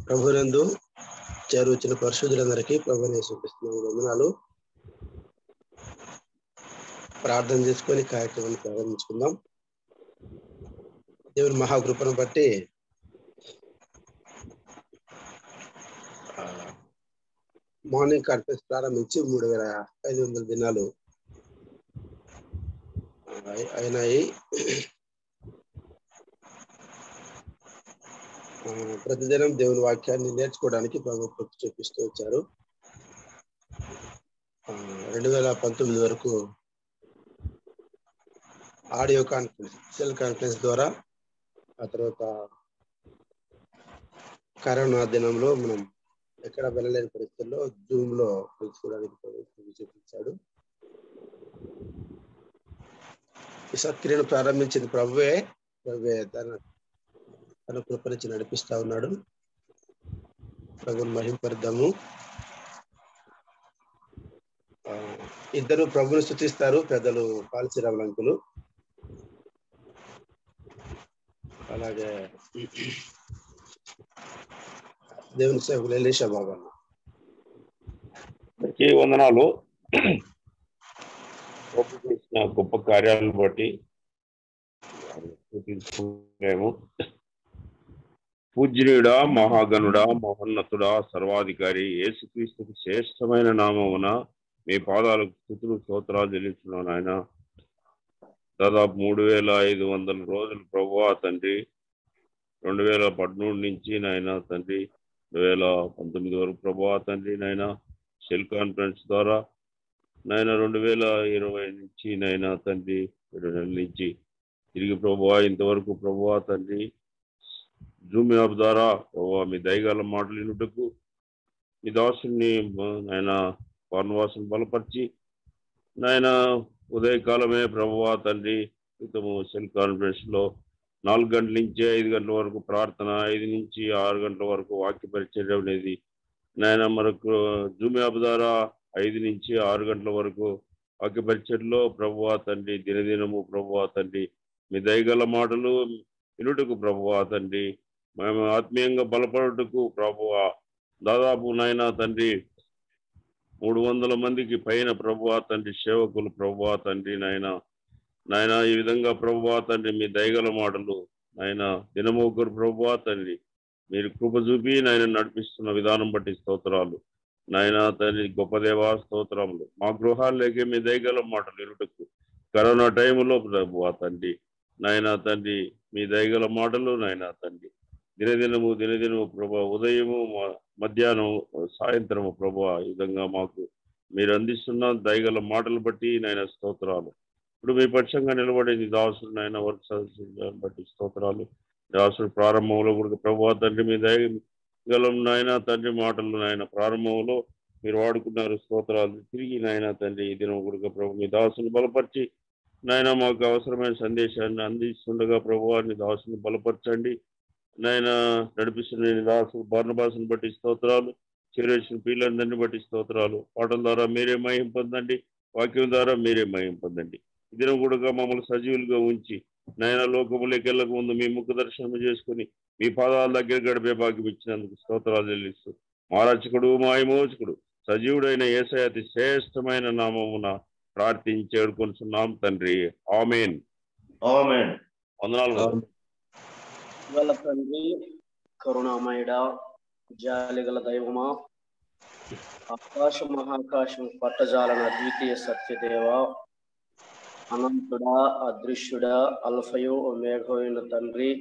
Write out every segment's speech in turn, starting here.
ప్రభునందు చేరువచ్చిన పరిశుద్ధులందరికీ ప్రభువుని యేసుక్రీస్తు వందనాలు. ప్రార్థన చేసుకొని కార్యక్రమాన్ని ప్రారంభించుకుందాం. దేవుని మహాకృపను బట్టి మార్నింగ్ కాన్ఫరెన్స్ ప్రారంభించి 3500 దినాలు అయినాయి. ప్రతిదినం దేవుని వాక్యాన్ని నేర్చుకోవడానికి ప్రభు కృప చూపిస్తూ వచ్చారు. 2019 వరకు ఆడియో కాన్ఫరెన్స్, సెల్ కాన్ఫరెన్స్ ద్వారా, ఆ తర్వాత కరోనా దినంలో మనం ఎక్కడ వెళ్ళలేని పరిస్థితుల్లో జూమ్ లో తెలుసుకోవడానికి చూపించాడు. ఈ సత్క్రియను ప్రారంభించింది ప్రభువే తన కృపరించి నడిపిస్తా ఉన్నాడు. ప్రభుని మహింపరుద్దాము. ఇద్దరు ప్రభుని స్తుతిస్తారు, పెద్దలు పాలసీరావుల అంకులు, అలాగే దేవుని సేవకులు ఎలీషా బాబా. వందనాలు. చేసిన గొప్ప కార్యాలను బట్టి పూజ్యుడా, మహాగణుడా, మహోన్నతుడా, సర్వాధికారి యేసుక్రీస్తుకు శ్రేష్టమైన నామమున మీ పాదాలకు స్తుతులు స్తోత్రాలు చెల్లిస్తున్నాను. నాయన దాదాపు 3500 రోజులు ప్రభువా తండ్రి, 2013 నుంచి నాయన తండ్రి 2019 వరకు ప్రభువా తండ్రి నాయన సెల్ కాన్ఫరెన్స్ ద్వారా నాయన 2020 నుంచి నాయన తండ్రి 2 నెలల నుంచి తిరిగి ప్రభువా ఇంతవరకు ప్రభువా తండ్రి జూమ్ యాప్ ద్వారా ప్రభువా మీ దయగల మాటలు వినుటకు మీ దాసుని నాయన వారణవాసుని బలపరిచి నాయన ఉదయకాలమే ప్రభువా తండ్రి క్రితము సెల్ కాన్ఫరెన్స్ లో 4 గంటల నుంచి 5 గంటల వరకు ప్రార్థన, 5 నుంచి 6 గంటల వరకు వాక్య పరిచర్య అనేది నాయన మరొక జూమ్ యాప్ ద్వారా 5 నుంచి 6 గంటల వరకు వాక్య పరిచర్యలో ప్రభువా తండ్రి దినదినము ప్రభువా తండ్రి మీ దయగల మాటలు వినుటకు ప్రభువా తండ్రి మేము ఆత్మీయంగా బలపడుటకు ప్రభువా దాదాపు నాయన తండ్రి 300 మందికి పైన ప్రభువా తండ్రి సేవకులు ప్రభువా తండ్రి నాయన ఈ విధంగా ప్రభువా తండ్రి మీ దయగల మాటలు నాయన దినము ఒకరు ప్రభువా తండ్రి మీరు కృప చూపి నాయన నడిపిస్తున్న విధానం బట్టి స్తోత్రాలు. నాయన తండ్రి గొప్ప దేవా స్తోత్రములు. మా గృహాల్లోకి మీ దయగల మాటలు వినుటకు కరోనా టైంలో ప్రభువా తండ్రి నాయన తండ్రి మీ దయగల మాటలు నాయన తండ్రి దినదినము ప్రభా ఉదయము మధ్యాహ్నం సాయంత్రము ప్రభా ఈ విధంగా మాకు మీరు అందిస్తున్న దయగల మాటలు బట్టి నాయన స్తోత్రాలు. ఇప్పుడు మీ పక్షంగా నిలబడేది దాసుడు నాయన వర్క్ బట్టి స్తోత్రాలు. దాసుడు ప్రారంభంలో కూడా ప్రభువా తండ్రి మీ దయగలం నాయన తండ్రి మాటలు నాయన ప్రారంభంలో మీరు వాడుకున్నారు స్తోత్రాలు. తిరిగి నాయన తండ్రి ఈ దినం కూడా ప్రభు మీ దాసుని బలపరిచి నాయన మాకు అవసరమైన సందేశాన్ని అందిస్తుండగా ప్రభువారిని దాసుని బలపరచండి నాయన నడిపిస్తున్న దాసు బర్నబాసుని బట్టి స్తోత్రాలు. చేరేసిన పిల్లలందరినీ బట్టి స్తోత్రాలు. పాటల ద్వారా మీరే మహిం పొందండి, వాక్యం ద్వారా మీరే మహిం పొందండి. ఈ దినం కూడా మమ్మల్ని సజీవులుగా ఉంచి నాయన లోకములోకి వెళ్ళక ముందు మీ ముఖ దర్శనం చేసుకుని మీ పాదాల దగ్గర గడిపే భాగ్యం ఇచ్చినందుకు స్తోత్రాలు చెల్లిస్తూ మా రక్షకుడు మా విమోచకుడు సజీవుడైన యేసయ్య అతి శ్రేష్టమైన నామమున ప్రార్థించి వేడుకొనుచున్నాం తండ్రి. ఆమేన్. ఆమేన్. వందనాలు. గల తండ్రి, కరుణామయుడా, జాలిగల దైవమా, ఆకాశం మహాకాశం పట్టజాలన అద్వితీయ సత్యదేవ, అనంతుడా, అదృశ్యుడా, అల్ఫయో ఒమేఘోయిన తండ్రి,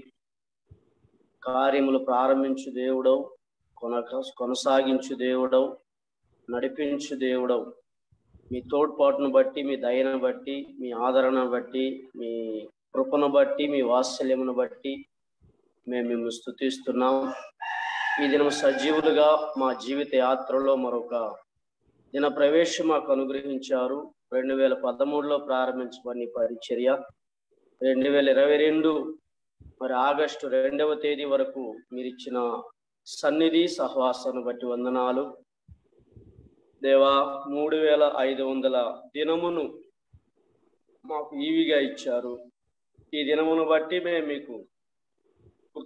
కార్యములు ప్రారంభించు దేవుడవు, కొనసాగించు దేవుడవు, నడిపించు దేవుడవు. మీ తోడ్పాటును బట్టి, మీ దయను బట్టి, మీ ఆదరణ బట్టి, మీ కృపను బట్టి, మీ వాత్సల్యమును బట్టి మేము మిమ్మల్ని స్తుతిస్తున్నాం. ఈ దినం సజీవులుగా మా జీవిత యాత్రలో మరొక దిన ప్రవేశం మాకు అనుగ్రహించారు. 2013లో ప్రారంభించబడిన పరిచర్య 2022 మరి ఆగస్టు 2వ తేదీ వరకు మీరు ఇచ్చిన సన్నిధి సహవాసాన్ని బట్టి వందనాలు దేవా. 3500 దినమును మాకు ఈవిగా ఇచ్చారు. ఈ దినమును బట్టి మేము మీకు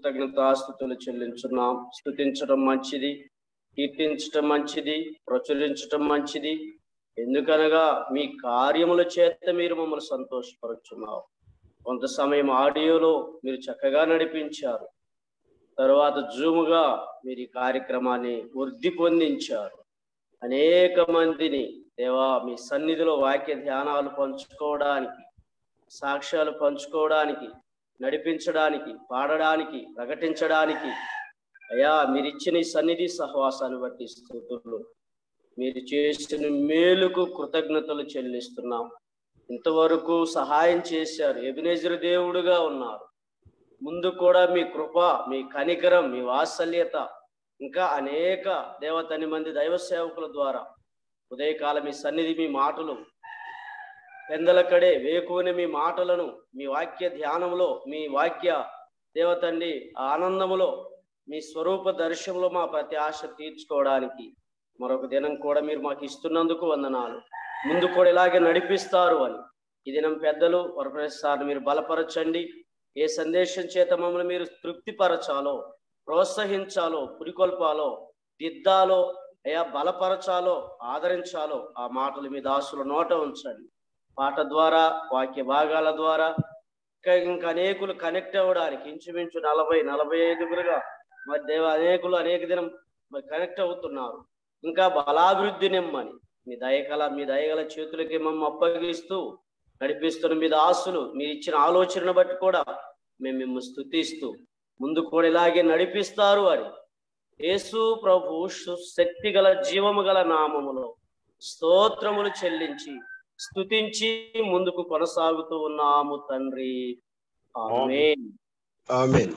కృతజ్ఞతాస్తుతులు చెల్లించున్నాం. స్తుతించడం మంచిది, కీర్తించటం మంచిది, ప్రచురించటం మంచిది. ఎందుకనగా మీ కార్యముల చేత మీరు మమ్మల్ని సంతోషపరుచున్నారు. కొంత సమయం ఆడియోలో మీరు చక్కగా నడిపించారు. తరువాత జూముగా మీరు ఈ కార్యక్రమాన్ని వృద్ధి పొందించారు. అనేక మందిని దేవా మీ సన్నిధిలో వాక్య ధ్యానాలు పంచుకోవడానికి, సాక్ష్యాలు పంచుకోవడానికి, నడిపించడానికి, పాడడానికి, ప్రకటించడానికి అయ్యా మీరిచ్చిన ఈ సన్నిధి సహవాసాన్ని బట్టి స్తుతులు. మీరు చేసిన మేలుకు కృతజ్ఞతలు చెల్లిస్తున్నాం. ఇంతవరకు సహాయం చేశారు, ఎబెనెజరు దేవుడుగా ఉన్నారు. ముందు కూడా మీ కృప, మీ కనికరం, మీ వాత్సల్యత ఇంకా అనేక దేవతని మంది దైవ సేవకుల ద్వారా ఉదయకాలం మీ సన్నిధి, మీ మాటలు పెందలకడే వేకువని మీ మాటలను మీ వాక్య ధ్యానంలో, మీ వాక్య దేవతండి ఆనందములో, మీ స్వరూప దర్శనంలో మా ప్రతి ఆశ తీర్చుకోవడానికి మరొక దినం కూడా మీరు మాకు ఇస్తున్నందుకు వందనాలు. ముందు కూడా ఇలాగే నడిపిస్తారు అని ఈ దినం పెద్దలు వరప్రసాద్ మీరు బలపరచండి. ఏ సందేశం చేత మమ్మల్ని మీరు తృప్తిపరచాలో, ప్రోత్సహించాలో, పురికొల్పాలో, దిద్దాలో, అయ్యా బలపరచాలో, ఆదరించాలో ఆ మాటలు మీ దాసుల నోట ఉంచండి. పాట ద్వారా, వాక్య భాగాల ద్వారా ఇంకా అనేకులు కనెక్ట్ అవ్వడానికి ఇంచుమించు 40-45 మరి దేవ అనేకులు అనేక దినం మరి కనెక్ట్ అవుతున్నారు. ఇంకా బలాభివృద్ధి నిమ్మని మీ దయగల చేతులకి మమ్మల్ని అప్పగిస్తూ నడిపిస్తున్న మీ దాసులు మీరు ఇచ్చిన ఆలోచనను బట్టి కూడా మేము మిమ్మల్ని స్తుతిస్తూ ముందు కూడా ఇలాగే నడిపిస్తారు అని యేసు ప్రభు శక్తి గల జీవము గల నామములో స్తోత్రములు చెల్లించి స్తుతించి ముందుకు కొనసాగుతూ ఉన్నాము తండ్రి. ఆమేన్. ఆమేన్.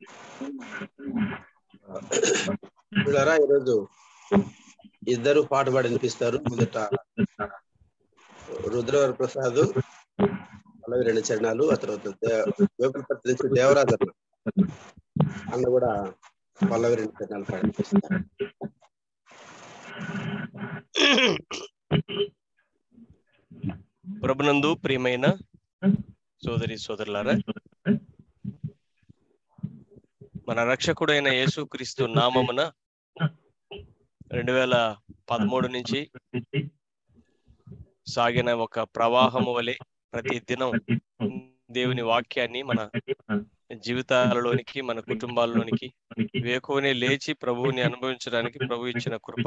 పిల్లరా ఈరోజు ఇద్దరు పాట పాడి వినిపిస్తారు. మొదట రుద్రవర ప్రసాద్ అలాగే 2 చరణాలు, ఆ తర్వాత వేపులపర్తి నుంచి దేవరాజన్న అన్న కూడా పల్లవి 2 చరణాలు పాడి వినిపిస్తారు. ప్రభునందు ప్రియమైన సోదరి సోదరులారా, మన రక్షకుడైన యేసుక్రీస్తు నామమున 2013 నుంచి సాగిన ఒక ప్రవాహము వలె ప్రతి దినం దేవుని వాక్యాన్ని మన జీవితాలలోనికి, మన కుటుంబాలలోనికి వేకువనే లేచి ప్రభువుని అనుభవించడానికి ప్రభు ఇచ్చిన కృప,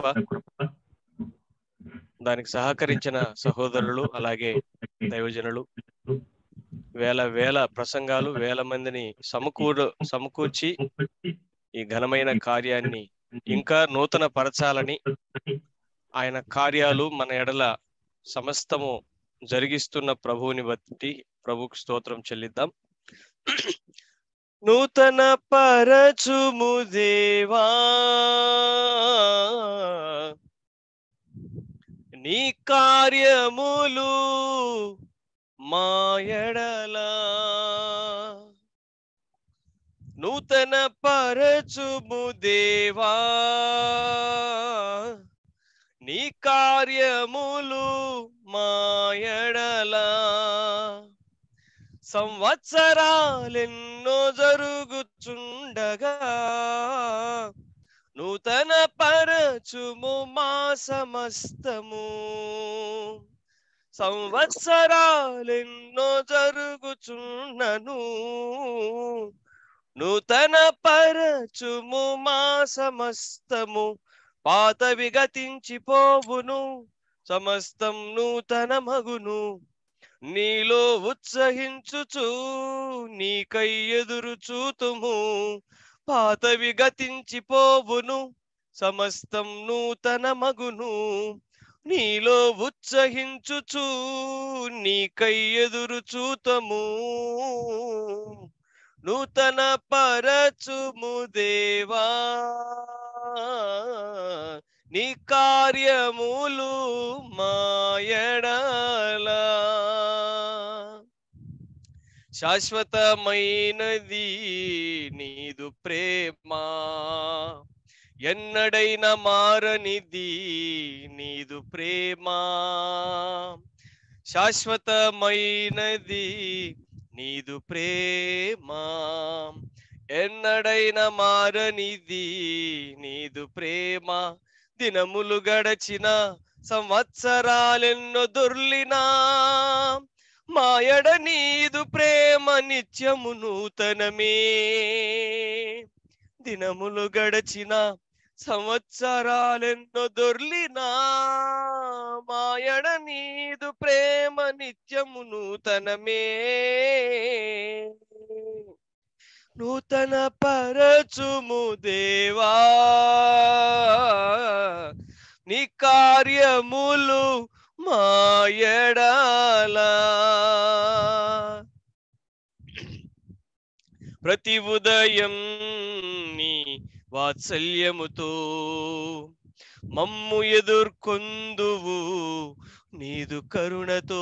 దానికి సహకరించిన సహోదరులు అలాగే దైవజనులు, వేల ప్రసంగాలు, వేల మందిని సమకూర్చి ఈ ఘనమైన కార్యాన్ని ఇంకా నూతన పరచాలని, ఆయన కార్యాలు మన ఎడల సమస్తము జరిగిస్తున్న ప్రభువుని బట్టి ప్రభువుకు స్తోత్రం చెల్లిద్దాం. నూతన పరచుము దేవా నీ కార్యములు మా ఎడల, నూతన పరచుము దేవా నీ కార్యములు మా ఎడల. సంవత్సరాలెన్నో జరుగుచుండగా నూతన పరచుము మా సమస్తము. సంవత్సరాలెన్నో జరుగుచున్నను నూతన పరచుము మా సమస్తము. పాతవి గతించిపోవును, సమస్తం నూతన మగును. నీలో ఉత్సహించుచు నీకై ఎదురు చూతుము. పాతవి గతించిపోవును, సమస్తం నూతన మగును. నీలో ఉత్సహించుచు నీకై ఎదురు చూతము. నూతన పరచుము దేవా నీ కార్యములు మా ఎడల. శాశ్వతమైనది నీదు ప్రేమ, ఎన్నడైనా మారనిది నీదు ప్రేమ. శాశ్వతమైనది నీదు ప్రేమ, ఎన్నడైనా మారనిది నీదు ప్రేమ, దినములు గడచిన సంవత్సరాలెన్నో దొర్లినా మాయడ నీదు ప్రేమ నిత్యము నూతనమే. దినములు గడచిన సంవత్సరాలెన్నో దొర్లినా మాయడ నీదు ప్రేమ నిత్యము నూతనమే. నూతన పరచుము దేవా నీ కార్యములు మాయడాలా. ప్రతి ఉదయం నీ వాత్సల్యముతో మమ్ము ఎదుర్కొందువు నీదు కరుణతో.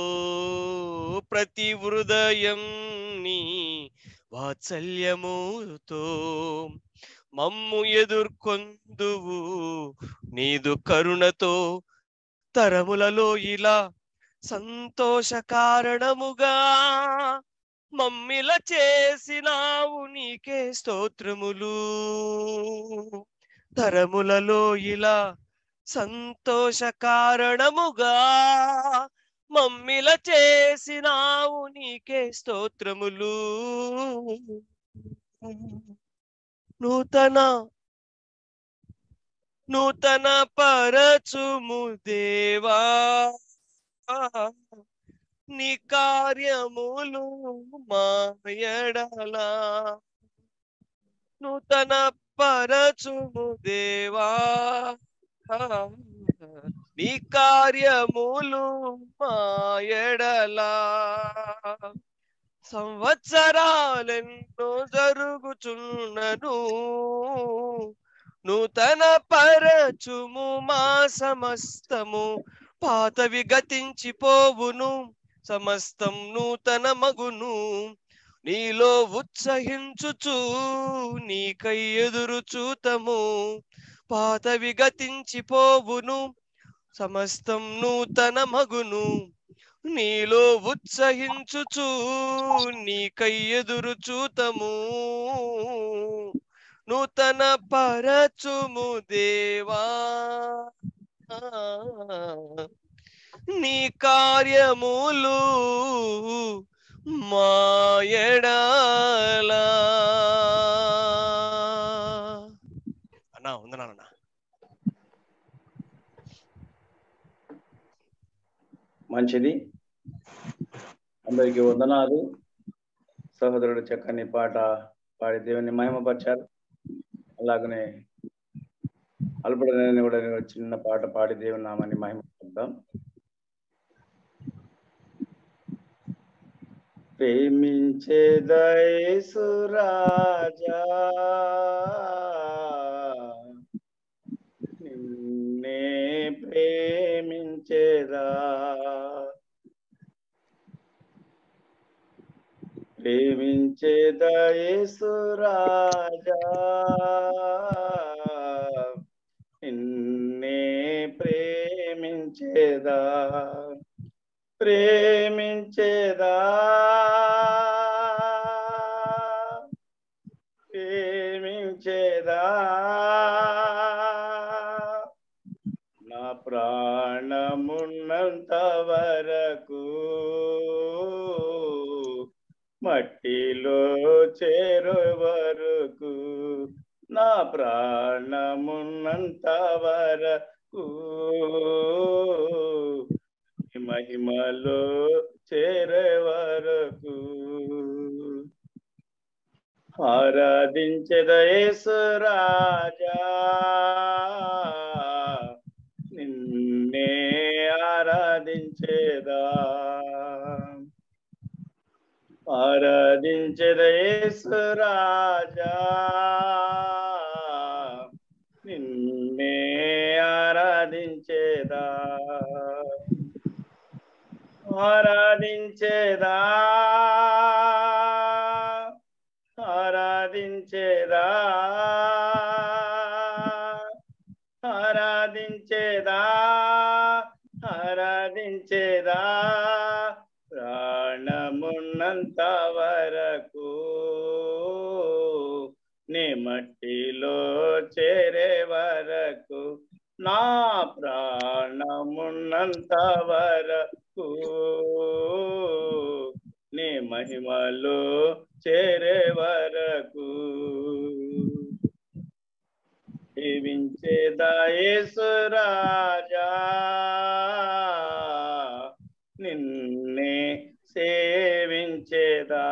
ప్రతి హృదయం నీ వాత్సల్యముతో మమ్ము ఎదుర్కొందువు నీదు కరుణతో. తరములలో ఇలా సంతోష కారణముగా మమ్మిల చేసినావు నీకే స్తోత్రములు. తరములలో ఇలా సంతోష కారణముగా మమ్మిల చేసినావు నీకే స్తోత్రములు. నూతన పరచుము దేవా నీ కార్యములు మాయడలా. నూతన పరచుము దేవా నీ కార్యములు మాయడలా. సంవత్సరాలెన్నో జరుగుచున్నను నూతన పరచుము మా సమస్తము. పాతవి గతించిపోవును సమస్తం నూతన మగును. నీలో ఉత్సహించుచు నీకై ఎదురు చూతము. పాతవి గతించిపోవును సమస్తం నూతన మగును. నీలో ఉత్సహించుచు నీకై ఎదురు చూతము. నూతన పరచుము దేవా నీ కార్యములు మాయడాలా. అన్నా ఉందన్నా. మంచిది. అందరికీ వందనాలు. సహోదరుడు చక్కని పాట పాడి దేవుని మహిమపరిచారు. అలాగనే అల్పడని కూడా చిన్న పాట పాడి దేవుని నామాన్ని మహిమపరుద్దాం. ప్రేమించేదా యేసు రాజా నిన్నే ప్రేమించేదా. ప్రేమించేదా యేసు రాజా నిన్నే ప్రేమించేదా. ప్రేమించేదా ప్రేమించేదా నా ప్రాణమున్నంత వరకు మట్టిలో చేరు వరకు. నా ప్రాణమున్నంత వరకు మహిమలో చేరే వరకు ఆరాధించెద యేసు రాజా నిన్నే ఆరాధించేదా. ఆరాధించెద యేసు రాజా నిన్నే ఆరాధించేదా. ఆరాధించేదా ఆరాధించేదా ఆరాధించేదా ఆరాధించేదా ప్రాణమున్నంత వరకు ప్రాణమున్నంత వరకు నీ మహిమలో చేరే వరకు జీవించేదా యేసు రాజా నిన్నే సేవించేదా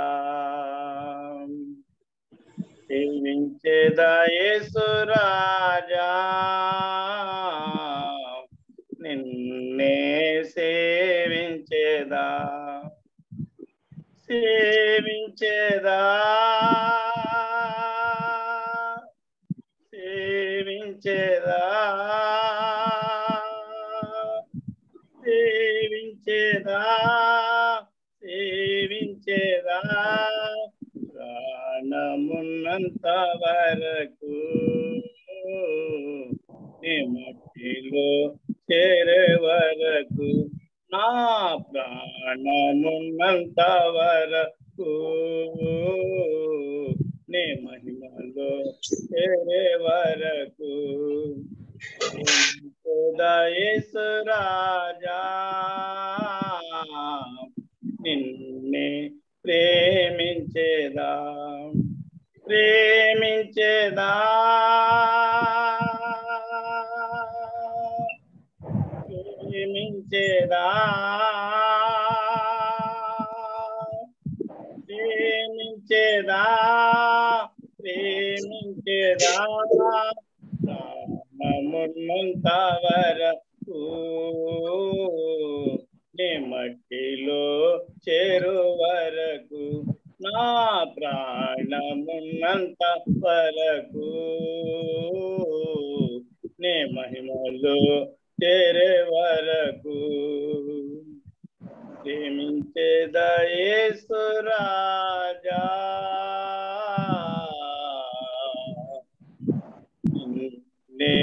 సేవించేదా యేసు రాజా నిన్నే సేవించేదా సేవించేదా సేవించేదా సేవించేదా సేవించేదా ప్రాణమున్నంత వరకు నీ మట్టిలో చేరే వరకు నా ప్రాణమున్నంత వరకు నీ మహిమలో చేరే వరకు యేసు రాజా నిన్నే ప్రేమించేదా ప్రేమించేదా ప్రేమించేదా ప్రేమించేదా ప్రేమించేదా ప్రాణమున్నంత వరకు నీ మట్టిలో చేరు వరకు నా ప్రాణమున్నంత వరకు నీ మహిమలో చేరే వరకు ప్రేమించేదా యేసు రాజా నిన్నే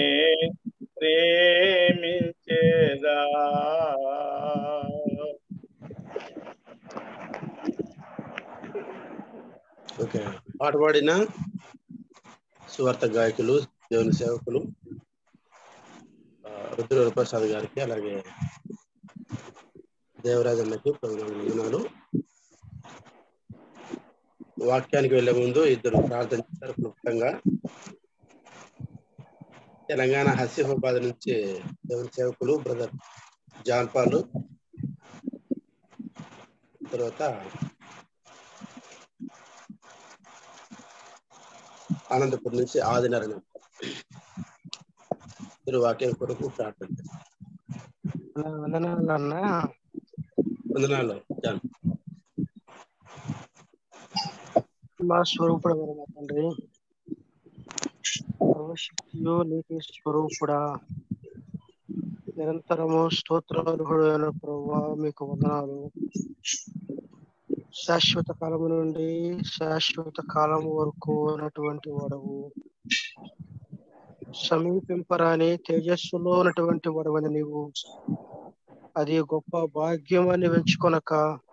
ప్రేమించేదా ఓకే, పాట పాడిన సువార్త గాయకులు, దేవుని సేవకులు రుద్ర ప్రసాద్ గారికి, అలాగే దేవరాజన్నకి వందనాలు. వాక్యానికి వెళ్లే ముందు ఇద్దరు ప్రార్థన చేశారు. క్లుప్తంగా తెలంగాణ హసీఫాబాద్ నుంచి దేవుని సేవకులు బ్రదర్ జాన్ పాల్, తర్వాత అనంతపురం నుంచి ఆదినారాయణ ఇద్దరు వాక్యం కొరకు ప్రార్థన చేస్తారు. వందనాలు జాన్. మా స్వరూపుడ మా తండ్రి, సర్వశక్తియు నీతి స్వరూపుడా, నిరంతరము స్తోత్రార్హుడైన ప్రభువా మీకు వందనాలు. శాశ్వత కాలము నుండి శాశ్వత కాలం వరకు ఉన్నటువంటి వాడవు, సమీపింపరాని తేజస్సులో ఉన్నటువంటి వాడవని నీవు, అది గొప్ప భాగ్యం అని వెంచుకొనక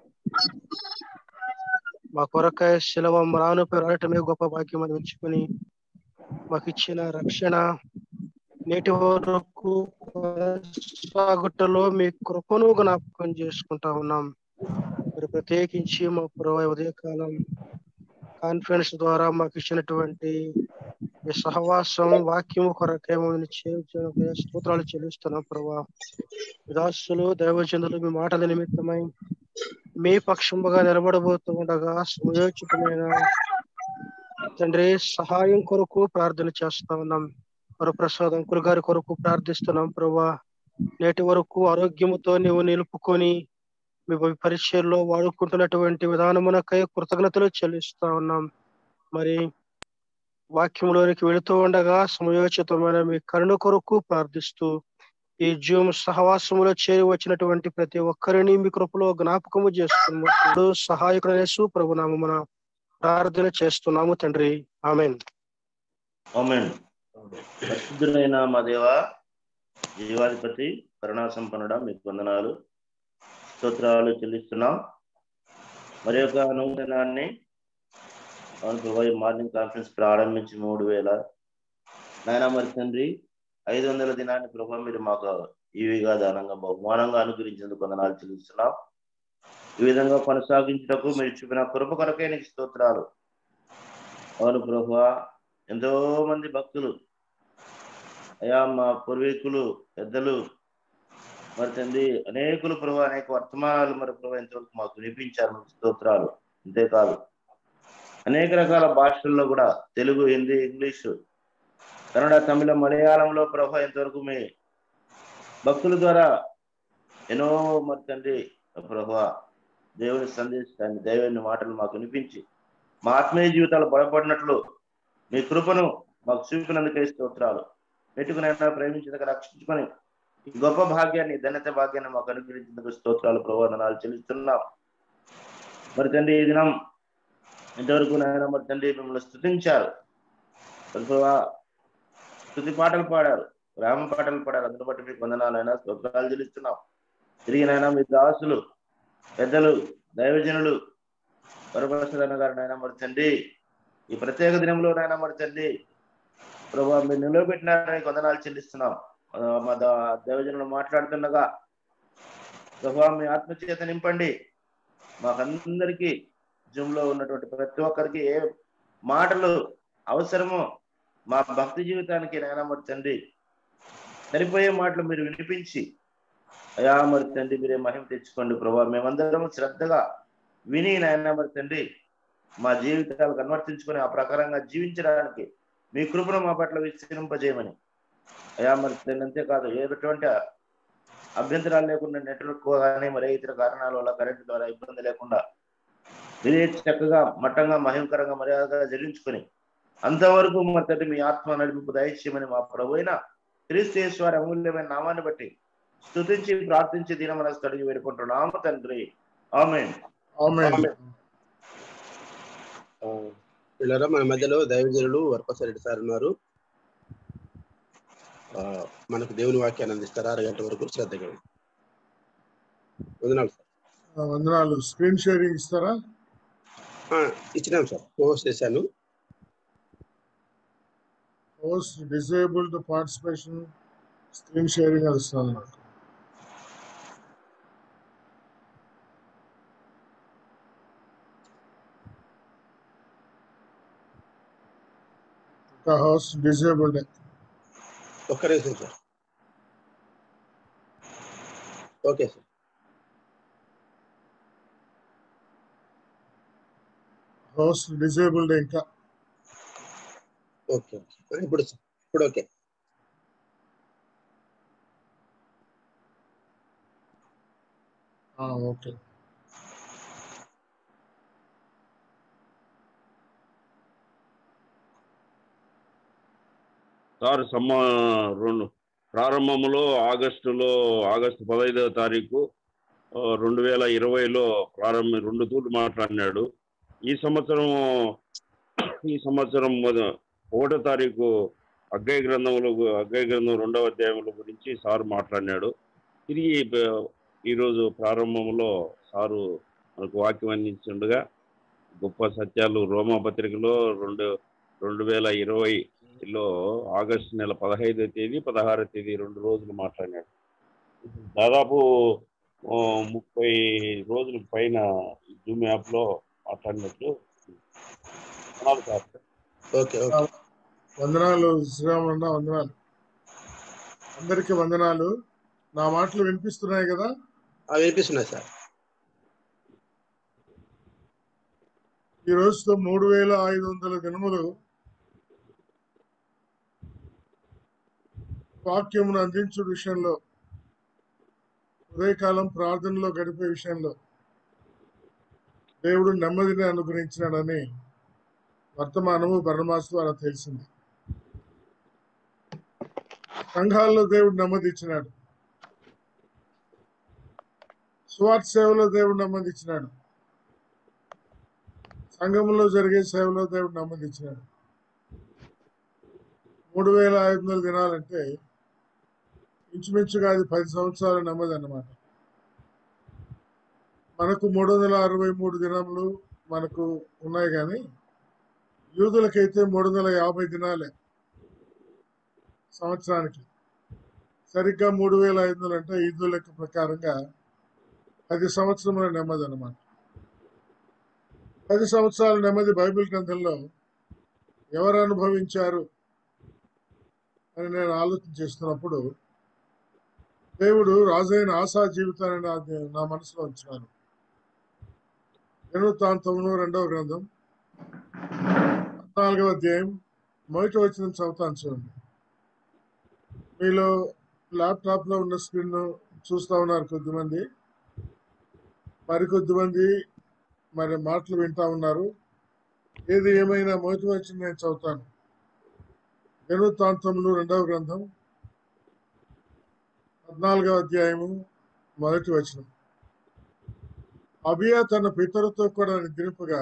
మా కొరకై శిలవ మ్రానుపై రావటమే గొప్ప భాగ్యం అని వెంచుకొని మాకు ఇచ్చిన రక్షణ నేటి వరకు కొనసాగుటలో మీ కృపను జ్ఞాపకం చేసుకుంటా ఉన్నాం. మరి ప్రత్యేకించి మా ప్రభు ఉదయకాలం కాన్ఫరెన్స్ ద్వారా మాకు ఇచ్చినటువంటి ఈ సహవాసం వాక్యము కొరకే స్తోత్రాలు చెల్లిస్తున్నాం ప్రభా. దాసులు దైవజనులు మీ మాటల నిమిత్తమై మీ పక్షముగా నిలబడబోతూ ఉండగా సమయోచితమైన తండ్రి సహాయం కొరకు ప్రార్థన చేస్తా ఉన్నాం. వరప్రసాద్ అంకుల్ గారి కొరకు ప్రార్థిస్తున్నాం ప్రభా. నేటి వరకు ఆరోగ్యముతో నీవు నిలుపుకొని మీ పరిచయంలో వాడుకుంటున్నటువంటి విధానమునకై కృతజ్ఞతలు చెల్లిస్తా ఉన్నాం. మరి వాక్యంలోనికి వెళుతూ ఉండగా సమయోచితమైన మీ కరుణ కొరకు ప్రార్థిస్తూ ఈ జూమ్ సహవాసములో చేరి వచ్చినటువంటి ప్రతి ఒక్కరిని మీ కృపలో జ్ఞాపకము చేస్తున్నాము. సహాయకుడనేసు ప్రభునామమున ప్రార్థన చేస్తున్నాము తండ్రి, ఆమేన్. ఆమేన్. పరిశుద్ధులైన మా దేవ, జీవాధిపతి, కరుణా సంపన్నుడా, మీకు వందనాలు, స్తోత్రాలు చెల్లిస్తున్నాం. మరి యొక్క నూతనాన్ని మార్నింగ్ కాన్ఫరెన్స్ ప్రారంభించి 3000 నాయన మరి తండ్రి 500 దినాన్ని ప్రభావ మీరు మాకు ఈవిగా దానంగా బహుమానంగా అనుగ్రహించేందుకు వందనాలు చెల్లిస్తున్నాం. ఈ విధంగా కొనసాగించుటకు మీరు చూపిన కృప కొరకే నీకు స్తోత్రాలు. అవును ప్రభువా, ఎంతో మంది భక్తులు అయా మా పూర్వీకులు పెద్దలు మరి తండ్రి అనేకులు ప్రభు అనేక వర్తమానాలు మరి ప్రభు ఎంతవరకు మాకు వినిపించారు. స్తోత్రాలు. అంతేకాదు అనేక రకాల భాషల్లో కూడా తెలుగు, హిందీ, ఇంగ్లీషు, కన్నడ, తమిళ, మలయాళంలో ప్రభు ఎంతవరకు మీ భక్తుల ద్వారా ఎన్నో మరి తండ్రి ప్రభు దేవుని సందేశాన్ని దేవుని మాటలు మాకు వినిపించి మా ఆత్మీయ జీవితాలు బలపడినట్లు మీ కృపను మాకు చూపినందుకే స్తోత్రాలు. పెట్టుకునైనా ప్రేమించదగ్గ రక్షించుకొని ఈ గొప్ప భాగ్యాన్ని ధన్యత భాగ్యాన్ని మాకు అనుగ్రహించేందుకు స్తోత్రాలు ప్రవర్తనాలు చెల్లిస్తున్నాం. మరి తండ్రి ఈ దినం ఇంతవరకు నాయన మరి తండ్రి మిమ్మల్ని స్తుతించారు, స్తుతి పాటలు పాడారు, రామ పాటలు పాడారు. అందుని బట్టి మీకు వందనాలైనా స్తోత్రాలు చెల్లిస్తున్నాం. తిరిగినైనా మీ దాసులు పెద్దలు దైవజనులు పరమేశ్వరన్న గారు నాయన మరి తండ్రి ఈ ప్రత్యేక దినంలో నాయన మరి తండ్రి ప్రభావ మీరు నిలవబెట్టినారని వందనాలు చెల్లిస్తున్నాం. మా దైవజనులు మాట్లాడుతుండగా ప్రభావ మీ ఆత్మచేత నింపండి. మాకందరికీ జూమ్ లో ఉన్నటువంటి ప్రతి ఒక్కరికి ఏ మాటలు అవసరమో మా భక్తి జీవితానికి నాయన మరి తండ్రి సరిపోయే మాటలు మీరు వినిపించి అయా మరి తండ్రి మీరే మహిమ తెచ్చుకోండి ప్రభావ. మేమందరం శ్రద్ధగా విని నాయన మరి తండ్రి మా జీవితాలకు అనువర్తించుకొని ఆ ప్రకారంగా జీవించడానికి మీ కృపను మా పట్ల విస్తరింపజేయమని అయా మరి తండ్రి. అంతేకాదు ఎటువంటి అభ్యంతరాలు లేకుండా నెట్వర్క్ కానీ మరి ఇతర కారణాల వల్ల కరెంటు ద్వారా ఇబ్బంది లేకుండా మీరే చక్కగా మట్టంగా మహిమకరంగా మర్యాదగా జరిగించుకొని అంతవరకు మరి తండ్రి మీ ఆత్మ నడిపింపు దయచేయమని మా ప్రభు అయిన క్రీస్తు యేసు వారి అమూల్యమైన నామాన్ని బట్టి స్తుతించి ప్రార్థించి దీనమనస్సు అడిగి వేడుకుంటున్నాము తండ్రి. ఆమేన్. వీళ్ళరా మన మధ్యలో దైవజనులు వరపసరెడ్డి సార్ ఉన్నారు. మనకు దేవుని వాక్యాన్ని అందిస్తారా? 6 గంటల వరకు శ్రద్ధగా. వందనాలు సార్. వందనాలు. స్క్రీన్ షేరింగ్ ఇస్తారా? ఇచ్చినాం సార్, పోస్ట్ చేశాను. Post disabled participation screen sharing అది ఇస్తాను అన్నమాట. House disabled. ఒక్క నిమిషం sir. Okay sir. House disabled ఇంకా. ఓకే ఇప్పుడు ఓకే. ఓకే. సార్ ప్రారంభంలో ఆగస్టు 15వ తారీఖు 2020లో ప్రారంభం 2 తూర్లు మాట్లాడినాడు. ఈ సంవత్సరం 1వ తారీఖు అగ్గయ గ్రంథం 2వ అధ్యాయముల గురించి సారు మాట్లాడినాడు. తిరిగి ఈరోజు ప్రారంభంలో సారు మనకు వాక్యం అందించుండగా గొప్ప సత్యాలు రోమా పత్రికలో 2020లో ఆగస్టు నెల 15వ తేదీ 16వ తేదీ 2 రోజులు మాట్లాడినాడు. దాదాపు 30 రోజుల పైన జూమ్ యాప్ లో మాట్లాడినట్లు. వందనాలు శ్రీరామన్న. వందనాలు అందరికీ వందనాలు. నా మాటలు వినిపిస్తున్నాయి కదా? వినిపిస్తున్నాయి సార్. ఈ రోజుతో 3500 దినములు వాక్యమును అందించే విషయంలో, ఉదయకాలం ప్రార్థనలో గడిపే విషయంలో దేవుడు నెమ్మదిని అనుగ్రహించినాడని వర్తమానము బర్నబాసు ద్వారా తెలిసింది. సంఘాల్లో దేవుడు నెమ్మది ఇచ్చినాడు, స్వార్థ సేవలో దేవుడు నెమ్మది ఇచ్చినాడు, సంఘంలో జరిగే సేవలో దేవుడు నెమ్మది ఇచ్చినాడు. 3500 దినాలంటే ఇంచుమించుగా అది 10 సంవత్సరాల నెమ్మది అన్నమాట. మనకు 363 దినములు మనకు ఉన్నాయి, కానీ యూదులకైతే 350 దినాలే సంవత్సరానికి. సరిగ్గా 3500 అంటే హిందూ లెక్క ప్రకారంగా 10 సంవత్సరముల నెమ్మది అన్నమాట. 10 సంవత్సరాల నెమ్మది బైబిల్ గ్రంథంలో ఎవరు అనుభవించారు అని నేను ఆలోచన చేస్తున్నప్పుడు దేవుడు రాజైన ఆసా జీవితాన్ని నా మనసులో ఉంచినాను. దినవృత్తాంతములు 2వ గ్రంథం 14వ అధ్యాయం 1వ వచనం చదువుతాను చూడండి. మీలో ల్యాప్టాప్ లో ఉన్న స్క్రీన్ చూస్తా ఉన్నారు కొద్దిమంది, మరికొద్దిమంది మరి మాటలు వింటా ఉన్నారు. ఏది ఏమైనా 1వ వచనం నేను చదువుతాను. దినవృత్తాంతములు 2వ గ్రంథం 14వ అధ్యాయము 1వ వచనం. అబియా తన పితరుతో కూడా నిద్రింపగా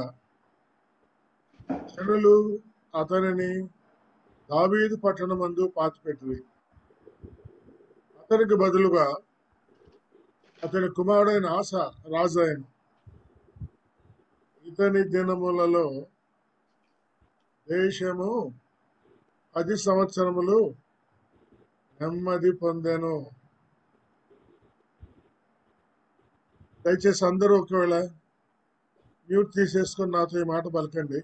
జనులు అతనిని దావీదు పట్టణమందు పాతిపెట్టిరి. అతనికి బదులుగా అతని కుమారుడైన ఆస రాజైన. ఇతని దినములలో దేశము 10 సంవత్సరములు నెమ్మది పొందెను. దయచేసి అందరూ ఒకవేళ మ్యూట్ తీసేసుకొని నాతో ఈ మాట పలకండి.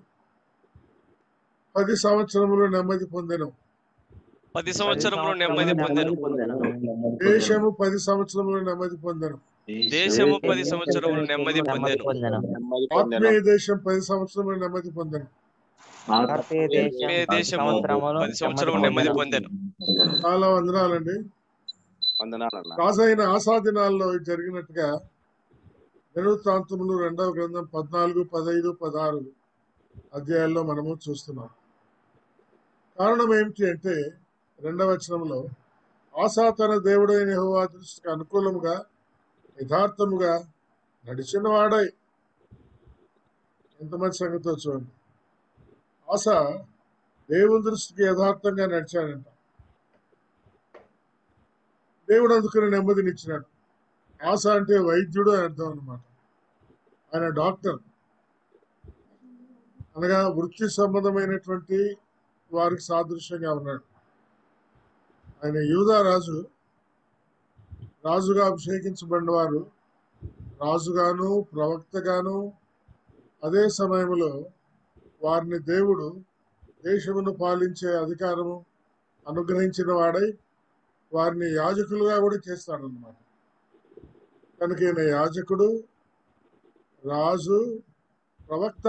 10 సంవత్సరములు నెమ్మది పొందెను. 10 సంవత్సరములు నెమ్మది పొందెను. దేశము 10 సంవత్సరములు నెమ్మది పొందెను. దేశము 10 సంవత్సరములు నెమ్మది పొందెను. ఆత్మీయ దేశం 10 సంవత్సరములు నెమ్మది పొందెను. ఆత్మీయ దేశము 10 సంవత్సరములు నెమ్మది పొందెను. చాలా వందనాలండి. రాజైన ఆసా దినాల్లో జరిగినట్టుగా దినవృత్తాంతములు 2వ గ్రంథం 14, 15, 16 అధ్యాయాల్లో మనము చూస్తున్నాం. కారణం ఏమిటి అంటే 2వ వచనంలో ఆసా తన దేవుడైన యెహోవా దృష్టికి అనుకూలముగా యథార్థముగా నడిచిన వాడై. ఎంతమంది సంగతితో చూడండి. ఆసా దేవుని దృష్టికి యథార్థంగా నడిచాడంట. దేవుడు అందుకుని నెమ్మదినిచ్చినాడు. ఆస అంటే వైద్యుడు అని అర్థం అన్నమాట. ఆయన డాక్టర్ అనగా వృత్తి సంబంధమైనటువంటి వారికి సాదృశ్యంగా ఉన్నాడు. ఆయన యూదా రాజుగా అభిషేకించబడిన వారు, రాజుగాను ప్రవక్తగాను, అదే సమయంలో వారిని దేవుడు దేశమును పాలించే అధికారము అనుగ్రహించిన వాడై వారిని యాజకులుగా కూడా చేస్తాడన్నమాట. కనుక ఈయన యాజకుడు, రాజు, ప్రవక్త,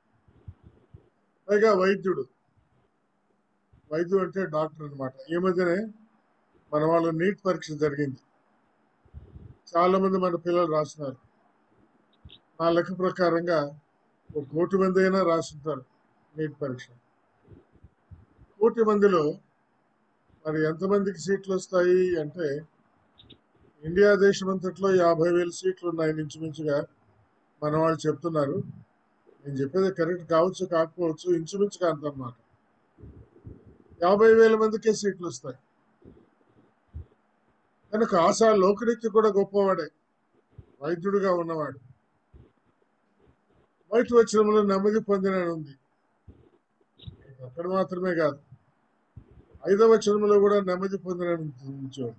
పైగా వైద్యుడు. వైద్యుడు అంటే డాక్టర్ అన్నమాట. ఈ మధ్యనే మన వాళ్ళ నీట్ పరీక్ష జరిగింది. చాలా మంది మన పిల్లలు రాస్తున్నారు. నా లెక్క ప్రకారంగా 1 కోటి మంది అయినా రాస్తుంటారు నీట్ పరీక్ష. 1 కోటి మందిలో మరి ఎంతమందికి సీట్లు వస్తాయి అంటే ఇండియా దేశం అంతట్లో 50,000 సీట్లు ఉన్నాయి ఇంచుమించుగా మన వాళ్ళు చెప్తున్నారు. నేను చెప్పేది కరెక్ట్ కావచ్చు కాకపోవచ్చు, ఇంచుమించుగా అంత అన్నమాట. 50,000 మందికే సీట్లు వస్తాయి. కనుక ఆసా లోకరీత్య కూడా గొప్పవాడే, వైద్యుడిగా ఉన్నవాడు. బయట వచ్చినంలో నెమ్మది పొందినని ఉంది. అక్కడ మాత్రమే కాదు, 5వ వచనంలో కూడా నెమ్మది పొందినని చూడండి.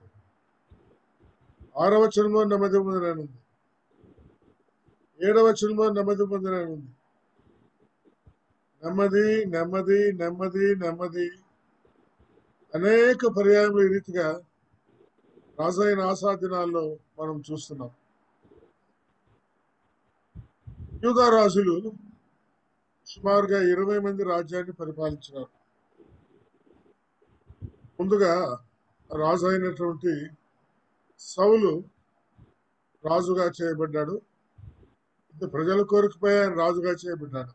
6వ వచనంలో నెమ్మది పొందినని ఉంది. 7వ వచనంలో నెమ్మది పొందినని ఉంది. నెమ్మది నెమ్మది నెమ్మది నెమ్మది అనేక పర్యాయములు ఈ రీతిగా రాజైన ఆసా దినాల్లో మనం చూస్తున్నాం. యూదా రాజులు సుమారుగా 20 మంది రాజ్యాన్ని పరిపాలించినారు. ముందుగా రాజు అయినటువంటి సౌలు రాజుగా చేయబడ్డాడు. ప్రజల కోరికపై ఆయన రాజుగా చేయబడ్డాడు.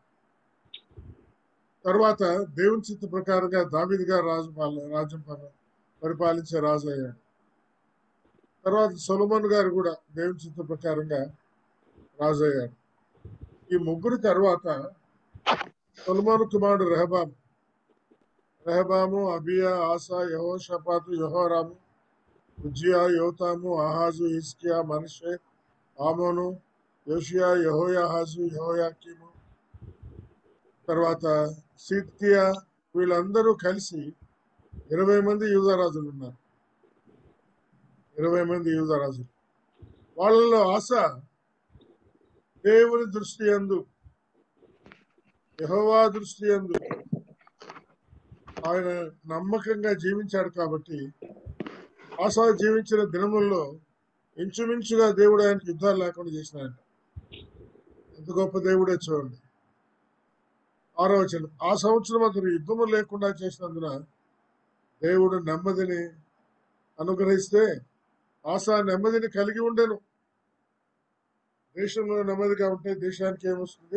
తర్వాత దేవుని చిత్త ప్రకారంగా దావీదు గారు రాజ్యం పరిపాలించే రాజు అయ్యాడు. తర్వాత సొలొమోను గారు కూడా దేవుని చిత్త ప్రకారంగా రాజు అయ్యాడు. ఈ ముగ్గురు తర్వాత సొలొమోను కుమారుడు రెహబాము, అబియా, ఆసా, యెహోషాపాతు, యెహోరాము, ఉజ్జియా, యోతాము, ఆహాజు, హిజ్కియా, మనష్షే, ఆమోను, యోషియా, యెహోయాహాజు, యెహోయాకీము, తర్వాత సిద్కియా, వీళ్ళందరూ కలిసి 20 మంది యూదా రాజులు ఉన్నారు. 20 మంది యూదరాజులు. వాళ్ళలో ఆశ దేవుని దృష్టి యందు, యెహోవా దృష్టి యందు ఆయన నమ్మకంగా జీవించాడు కాబట్టి ఆశ జీవించిన దినముల్లో ఇంచుమించుగా దేవుడు ఆయనకు యుద్ధాలు లేకుండా చేసినాడు. ఎంత గొప్ప దేవుడే చూడండి. 6వ వచనం, ఆ సంవత్సరం అతను యుద్ధము లేకుండా చేసినందున దేవుడు నెమ్మదిని అనుగ్రహిస్తే ఆశ నెమ్మదిని కలిగి ఉండెను. దేశంలో నెమ్మదిగా ఉంటే దేశానికి ఏమొస్తుంది?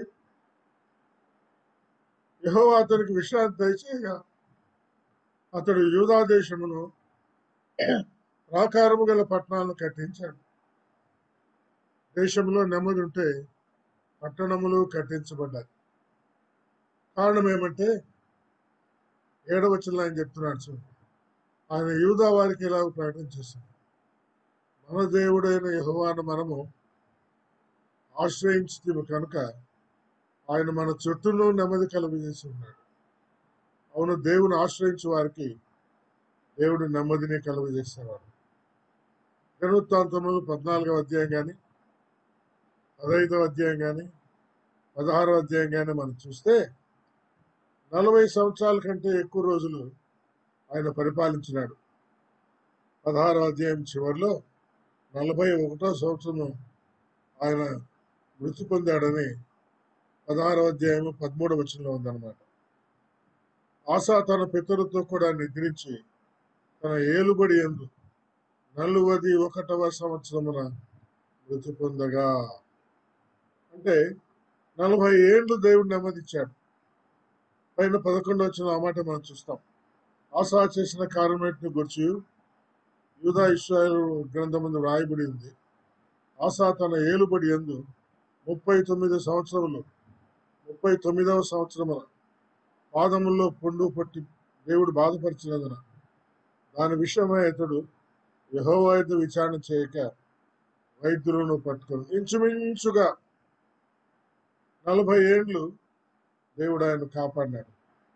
యెహోవా అతనికి విశ్రాంతి దయచేయగా అతడు యూదా దేశమును ప్రాకారము గల పట్టణాలను కట్టించాడు. దేశంలో నెమ్మది ఉంటే పట్టణములు కట్టించబడ్డాయి. కారణం ఏమంటే 7వ వచనంలో ఆయన చెప్తున్నాడు చూడండి, ఆయన యూదా వారికి ఇలా ప్రకటన చేశాడు, మన దేవుడైన యెహోవాను మనము ఆశ్రయించి కనుక ఆయన మన చుట్టూను నెమ్మది కలుగజేసి ఉన్నాడు. అవును, దేవుని ఆశ్రయించే వారికి దేవుడు నెమ్మదిని కలుగజేసేవాడు. దినవృత్తాంతములు 14వ అధ్యాయం కానీ 15వ అధ్యాయం కానీ 16వ అధ్యాయం కానీ మనం చూస్తే 40 సంవత్సరాల కంటే ఎక్కువ రోజులు ఆయన పరిపాలించినాడు. 16వ అధ్యాయం చివరిలో 41వ సంవత్సరం ఆయన మృతి పొందాడని 16వ అధ్యాయం 13వ వచనంలో ఉందన్నమాట. ఆసా తన పితరులతో కూడా నిద్రించి తన ఏలుబడి యందు 41వ సంవత్సరమున మృతి పొందగా, అంటే 40 ఏళ్ళు దేవుడు నెమ్మదిచ్చాడు. పైన 11వ వచనం ఆ మాట మనం చూస్తాం. ఆసా చేసిన కార్యమేటిని గురించి యూదా ఇశ్రాయేలు గ్రంథమందు రాయబడి ఉంది. ఆసా తన ఏలుబడి యందు 39 సంవత్సరములు 39వ సంవత్సరమున పాదముల్లో పొండు పట్టి దేవుడు బాధపరిచినందున దాని విషయమై అతడు యెహోవా యొద్ద విచారణ చేయక వైద్యులను పట్టుకొని ఇంచుమించుగా 40 ఏండ్లు దేవుడు ఆయన కాపాడినాడు.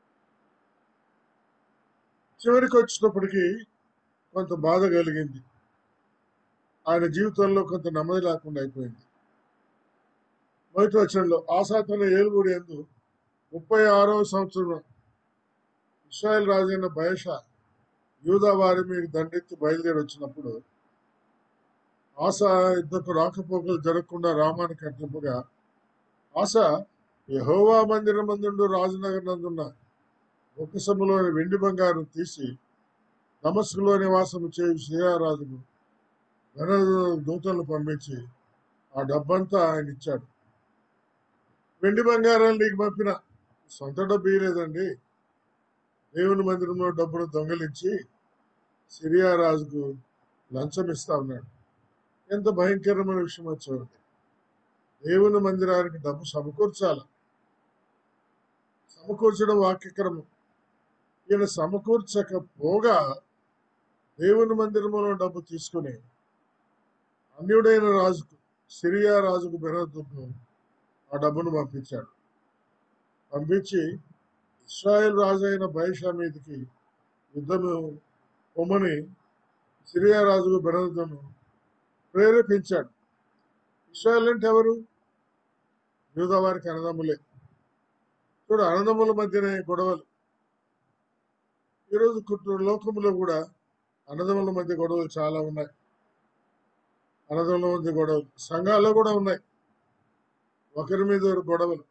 చివరికి వచ్చినప్పటికీ కొంత బాధ కలిగింది. ఆయన జీవితంలో కొంత నెమ్మది లేకుండా అయిపోయింది. మొదటి వచనంలో ఆసా తన ఏలుబడి యందు 36వ సంవత్సరం ఇశ్రాయేలు రాజైన బయషా యూదా వారి మీద దండెత్తి బయలుదేరి వచ్చినప్పుడు ఆసా యుద్ధకు రాకపోకలు జరగకుండా రామానికి అడ్డంపుగా ఆసా యెహోవా మందిరం మందుండు రాజనగర్ నందున్న బొక్కసములోని వెండి బంగారం తీసి దమస్కులో నివాసము చేయు సిరియారాజును దూతలను పంపించి ఆ డబ్బంతా ఆయన ఇచ్చాడు. వెండి బంగారాలు నీకు పంపిన సొంత డబ్బు ఇవ్వలేదండి, దేవుని మందిరంలో డబ్బును దొంగలించి సిరియా రాజుకు లంచం ఇస్తా ఉన్నాడు. ఎంత భయంకరమైన విషయం చూడండి. దేవుని మందిరానికి డబ్బు సమకూర్చాలి. సమకూర్చడం వాక్యక్రమం. ఈయన సమకూర్చకపోగా దేవుని మందిరంలో డబ్బు తీసుకుని అన్యుడైన రాజుకు సిరియా రాజుకు బెనహదదుకు ఆ డబ్బును పంపించాడు. పంపించి ఇశ్రాయేల్ రాజు అయిన బయషా మీదకి యుద్ధము పొమ్మని సిరియా రాజుకు బెనహదదును ప్రేరేపించాడు. ఇశ్రాయేల్ అంటే ఎవరు? యూదా వారికి అన్నదమ్ములే. చూడు, అన్నదమ్ముల మధ్యనే గొడవలు. ఈరోజు లోకంలో కూడా అన్నదమ్ముల మధ్య గొడవలు చాలా ఉన్నాయి. అన్నదమ్ముల మధ్య గొడవలు సంఘాల్లో కూడా ఉన్నాయి, ఒకరి మీద గొడవలు.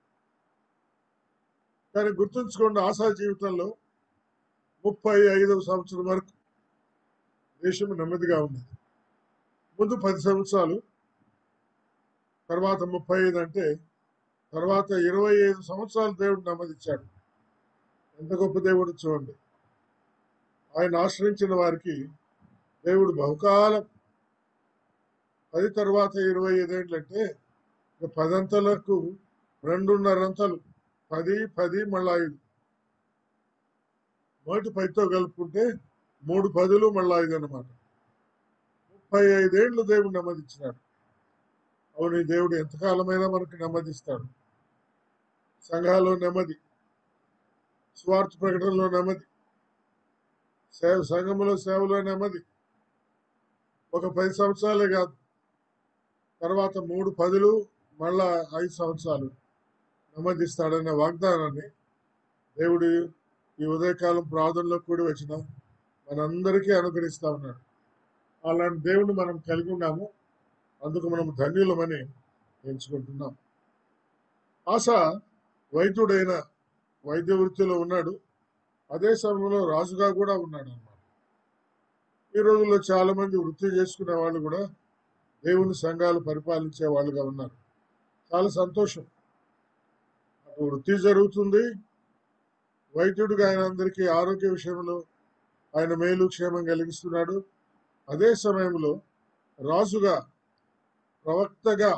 కానీ గుర్తుంచుకోండి, ఆసా జీవితంలో 35వ సంవత్సరం వరకు దేశం నెమ్మదిగా ఉంది. ముందు 10 సంవత్సరాలు, తర్వాత 35 అంటే తర్వాత 25 సంవత్సరాలు దేవుడు నెమ్మదిచ్చాడు. ఎంత గొప్ప దేవుడు చూడండి. ఆయన ఆశ్రయించిన వారికి దేవుడు బహుకాలం 10 తర్వాత 25 ఏంటంటే 10 అంతలకు 2.5 అంతలు 10 మళ్ళా 5, మొదటి 10తో కలుపుకుంటే 3 10లు మళ్ళా 5 అన్నమాట. 35 ఏళ్ళు దేవుడు నెమ్మదిచ్చినాడు. అవును, ఈ దేవుడు ఎంతకాలమైనా మనకు నెమ్మదిస్తాడు. సంఘాల్లో నెమ్మది, స్వార్థ ప్రకటనలో నెమ్మది, సంఘములో సేవలో నెమ్మది, ఒక 10 సంవత్సరాలే కాదు, తర్వాత 3 10లు మళ్ళా 5 సంవత్సరాలు నెమ్మదిస్తాడనే వాగ్దానాన్ని దేవుడు ఈ ఉదయకాలం ప్రార్థనలో కూడి వచ్చిన మనందరికీ అనుగ్రహిస్తా ఉన్నాడు. అలాంటి దేవుడిని మనం కలిగి ఉన్నాము. అందుకు మనం ధన్యులమని ఎంచుకుంటున్నాం. ఆశ వైద్యుడైన వైద్య వృత్తిలో ఉన్నాడు, అదే సమయంలో రాజుగా కూడా ఉన్నాడు అన్నమాట. ఈ రోజుల్లో చాలా మంది వృత్తి చేసుకునే వాళ్ళు కూడా దేవుని సంఘాలు పరిపాలించే వాళ్ళుగా ఉన్నారు. చాలా సంతోషం. అటు వృత్తి జరుగుతుంది, వైద్యుడిగా ఆయన అందరికీ ఆరోగ్య విషయంలో ఆయన మేలు క్షేమం కలిగిస్తున్నాడు. అదే సమయంలో రాజుగా ప్రవక్తగా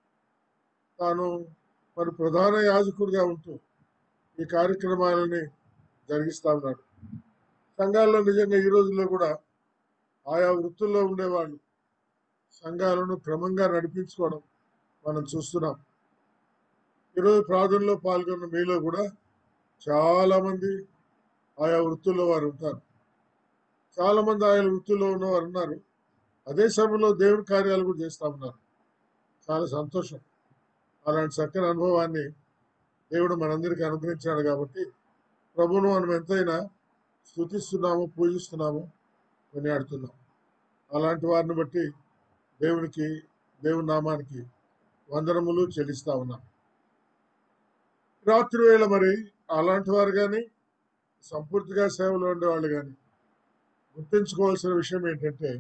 తాను మరి ప్రధాన యాజకుడిగా ఉంటూ ఈ కార్యక్రమాలని జరిగిస్తా ఉన్నాడు. సంఘాల్లో నిజంగా ఈ రోజుల్లో కూడా ఆయా వృత్తుల్లో ఉండేవాళ్ళు సంఘాలను క్రమంగా నడిపించుకోవడం మనం చూస్తున్నాం. ఈరోజు ప్రార్థనలో పాల్గొన్న మీలో కూడా చాలా మంది ఆయా వృత్తుల్లో వారు ఉంటారు. చాలా మంది ఆయా వృత్తుల్లో ఉన్నవారు ఉన్నారు. అదే సమయంలో దేవుని కార్యాలు కూడా చేస్తా ఉన్నారు. చాలా సంతోషం. అలాంటి చక్కని అనుభవాన్ని దేవుడు మనందరికీ అనుగ్రహించాడు కాబట్టి ప్రభువును మనం ఎంతైనా స్తుతిస్తున్నాము, పూజిస్తున్నాము, కొనియాడుతున్నాం. అలాంటి వారిని బట్టి దేవుని నామానికి వందనములు చెల్లిస్తా ఉన్నాం. రాత్రి వేళ మరి అలాంటి వారు కానీ సంపూర్తిగా సేవలో ఉండేవాళ్ళు కానీ గుర్తుంచుకోవాల్సిన విషయం ఏంటంటే,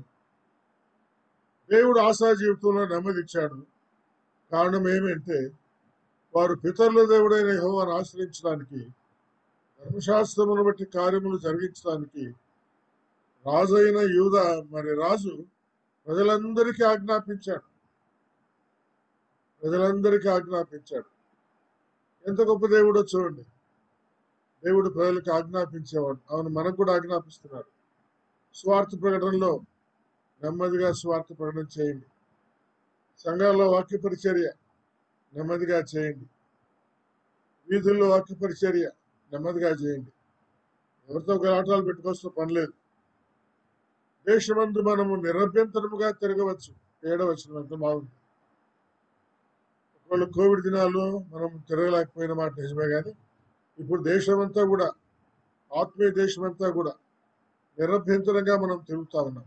దేవుడు ఆశా జీవితంలో నెమ్మదిచ్చాడు. కారణం ఏమంటే వారు పితరుల దేవుడైన యెహోవాను ఆశ్రయించడానికి, ధర్మశాస్త్రమును బట్టి కార్యములు జరిగించడానికి రాజు అయిన యూదా రాజు ప్రజలందరికీ ఆజ్ఞాపించాడు. ఎంత గొప్ప దేవుడో చూడండి. దేవుడు ప్రజలకు ఆజ్ఞాపించేవాడు. అవును, మనకు కూడా ఆజ్ఞాపిస్తున్నాడు. స్వార్థ ప్రకటనలో నెమ్మదిగా స్వార్థ ప్రకటన చేయండి. సంఘాల్లో వాక్య పరిచర్య నెమ్మదిగా చేయండి. వీధుల్లో వాక్య పరిచర్య నెమ్మదిగా చేయండి. ఎవరితో గలాటాలు పెట్టుకోవాల్సిన పని లేదు. దేశమందు మనము నిరభ్యంతరముగా తిరగవచ్చు. 7వ వచనం అంత బాగుంది. ఒకవేళ కోవిడ్ దినాల్లో మనం తిరగలేకపోయిన మాట నిజమే, కానీ ఇప్పుడు దేశమంతా కూడా, ఆత్మీయ దేశమంతా కూడా నిరభ్యంతరంగా మనం తిరుగుతా ఉన్నాం.